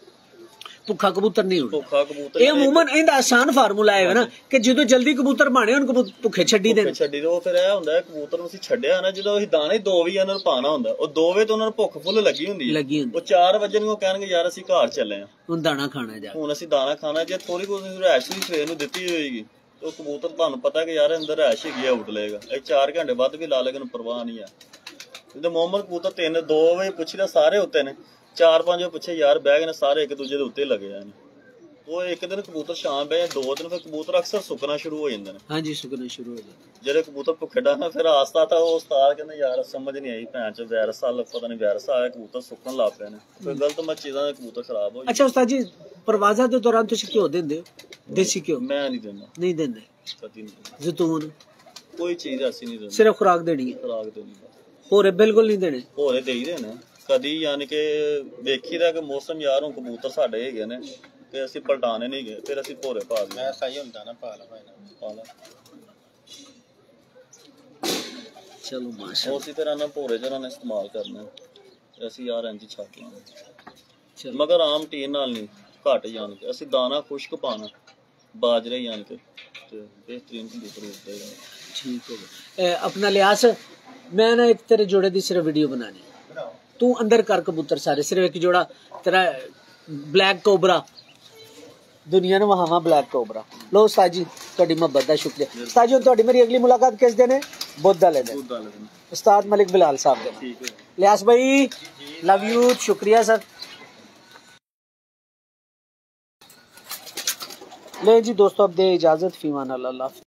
ਭੁੱਖਾ ਕਬੂਤਰ ਨਹੀਂ ਉੱਡਦਾ ਇਹ ਅਮੂਮਨ ਇਹਦਾ ਆਸਾਨ ਫਾਰਮੂਲਾ ਹੈ ਨਾ ਕਿ ਜਦੋਂ ਜਲਦੀ ਕਬੂਤਰ ਬਾਣੇ ਉਹਨੂੰ ਭੁੱਖੇ ਛੱਡੀ ਦੇ ਉਹ ਫਿਰ ਇਹ ਹੁੰਦਾ ਕਬੂਤਰ ਨੂੰ ਅਸੀਂ ਛੱਡਿਆ ਨਾ ਜਦੋਂ ਅਸੀਂ ਦਾਣੇ 2 ਵਜੇ ਇਹਨਾਂ ਨੂੰ ਪਾਣਾ ਹੁੰਦਾ ਉਹ 2 ਵਜੇ ਤੋਂ ਉਹਨਾਂ ਨੂੰ ਭੁੱਖ ਫੁੱਲ ਲੱਗੀ ਹੁੰਦੀ ਹੈ ਉਹ 4 ਵਜੇ ਨੂੰ ਉਹ ਕਹਿਣਗੇ ਯਾਰ ਅਸੀਂ ਘਰ ਚੱਲੇ ਆ ਹੁਣ ਦਾਣਾ ਖਾਣਾ ਜਾ ਹੁਣ ਅਸੀਂ ਦਾਣਾ ਖਾਣਾ ਜੇ ਥੋੜੀ ਕੋਈ ਰੈਸ਼ ਵੀ ਸਵੇਰ ਨੂੰ ਦਿੱਤੀ ਹੋਏਗੀ ਉਹ ਕਬੂਤਰ ਤੁਹਾਨੂੰ ਪਤਾ ਕਿ ਯਾਰ ਅੰਦਰ ਰੈਸ਼ ਹੈਗੀ ਆ ਉੱਡ ਲਏਗਾ ਇਹ 4 ਘੰਟੇ ਵੱਧ ਵੀ ਲਾ ਲੇਗਾ ਪਰਵਾਹ ਨਹੀਂ ਆ ਜਦੋਂ ਮੁਹੰਮਦ ਕਬੂਤਰ 2 ਵਜੇ ਪੁੱਛਦਾ ਸਾਰੇ ਉੱਤੇ ਨੇ 4-5 ਵਜੇ ਪੁੱਛੇ ਯਾਰ ਬਹਿ ਗਏ ਨੇ ਸਾਰੇ ਇੱਕ ਦੂਜੇ ਦੇ ਉੱਤੇ ਲੱਗੇ ਆ ਉਹ ਇੱਕ ਦਿਨ ਕਬੂਤਰ ਸ਼ਾਮ ਪੈ 2 ਦਿਨ ਫਿਰ ਕਬੂਤਰ ਅਕਸਰ ਸੁੱਕਣਾ ਸ਼ੁਰੂ ਹੋ ਜਾਂਦੇ ਨੇ ਹਾਂਜੀ ਸੁੱਕਣਾ ਸ਼ੁਰੂ ਹੋ ਜਾਂਦੇ ਜਿਹੜੇ ਕਬੂਤਰ ਭੁੱਖੇ ਡਾਣਾ ਫਿਰ ਆਸਤਾ ਤਾਂ ਉਹ ਉਸਤਾਦ ਕਹਿੰਦੇ ਯਾਰ ਸਮਝ ਨਹੀਂ ਆਈ ਭੈਣ ਚ ਵਾਇਰਸ ਆ ਪਤਾ ਨਹੀਂ ਵਾਇਰਸ ਆਇਆ ਕਬੂਤਰ ਸੁੱਕਣ ਲੱਗ ਪਏ ਨੇ ਫਿਰ ਗਲਤ ਮਤ ਚੀਜ਼ਾਂ ਦੇ ਕਬੂਤਰ ਖਰਾਬ ਹੋ ਜਾਂਦੇ ਅੱਛਾ ਉਸਤਾਦ ਜੀ ਪਰਵਾਜ਼ਾਂ ਦੇ ਦੌਰਾਨ ਤੁਸੀਂ ਘਿਓ ਦਿੰਦੇ ਹੋ ਦੇਸੀ ਘਿਓ ਮੈਂ ਨਹੀਂ ਦਿੰਦਾ ਨਹੀਂ ਦਿੰਦੇ ਕਦੀ ਨਹੀਂ ਜ਼ੈਤੂਨ ਕੋਈ ਚੀਜ਼ ਅਸੀਂ ਨਹੀਂ ਦਿੰਦੇ ਸਿਰਫ ਖੁਰਾਕ ਦੇਣੀ ਹੈ ਖੁਰਾਕ ਦੇਣੀ ਹੋਰੇ ਬਿਲਕੁਲ ਨਹੀਂ ਦੇਣੇ ਹੋਰੇ ਦੇਈਦੇ ਨੇ ਕਦੀ ਯਾਨੀ ਕਿ ਵੇਖੀਦਾ ਕਿ ਮੌਸਮ ਯਾਰ ਹੁਣ ਕਬੂਤਰ ਸਾਡੇ ਹੈਗੇ ਨੇ ਤੇ ਅਸੀਂ ਪਲਟਾਣੇ ਨਹੀਂ ਗਏ ਫਿਰ ਅਸੀਂ ਭੋਰੇ ਪਾ ਦਿੰਦੇ ਮੈਂ ਸਹੀ ਹੁੰਦਾ ਨਾ ਪਾ ਲਾ ਚਲੋ ਮਾਸ਼ਾਅੱਲਾ ਉਸੇ ਤਰ੍ਹਾਂ ਨਾਲ ਭੋਰੇ ਜਰਾਂ ਨੇ ਇਸਤੇਮਾਲ ਕਰਨਾ ਅਸੀਂ ਯਾਰ ਇੰਜ ਛੱਡ ਲਾਂਗੇ ਮਗਰ ਆਮ ਟੀਨ ਨਾਲ ਨਹੀਂ ਘੱਟ ਜਾਣ ਕੇ ਅਸੀਂ ਦਾਣਾ ਖੁਸ਼ਕ ਪਾਣਾ ਬਾਜਰੇ ਜਾਣ ਕੇ ਤੇ ਬਿਹਤਰੀਨ ਕਬੂਤਰ ਉੱਡਦੇ ਨੇ ਠੀਕ ਹੋ ਗਿਆ ਆਪਣਾ ਲਿਆਸ ਮੈਂ ਨਾ ਇੱਕ ਤੇਰੇ ਜੋੜੇ ਦੀ ਸਿਰਫ ਵੀਡੀਓ ਬਣਾਣੀ ਤੂੰ ਅੰਦਰ ਕਰ ਕਬੂਤਰ ਸਾਰੇ ਸਿਰਫ ਇੱਕ ਜੋੜਾ ਤੇਰਾ ਬਲੈਕ ਕੋਬਰਾ दुनिया ने वहां ब्लैक कोबरा लो उस्ताद जी ਤੁਹਾਡੀ ਮੁਹੱਬਤ ਦਾ ਸ਼ੁਕਰੀਆ ਉਸਤਾਦ ਜੀ ਤੁਹਾਡੀ ਮੇਰੀ ਅਗਲੀ ਮੁਲਾਕਾਤ ਕਿਸ ਦਿਨ ਹੈ ਬੁੱਧ ਵਾਲੇ ਦਿਨ ਉਸਤਾਦ ਮਲਿਕ ਬਿਲਾਲ ਸਾਹਿਬ ਦੇ ਠੀਕ ਹੈ ਲਿਆਸ ਭਾਈ ਲਵ ਯੂ ਸ਼ੁਕਰੀਆ ਸਰ ले जी दोस्तों अब दे इजाजत फीमान अल्लाह।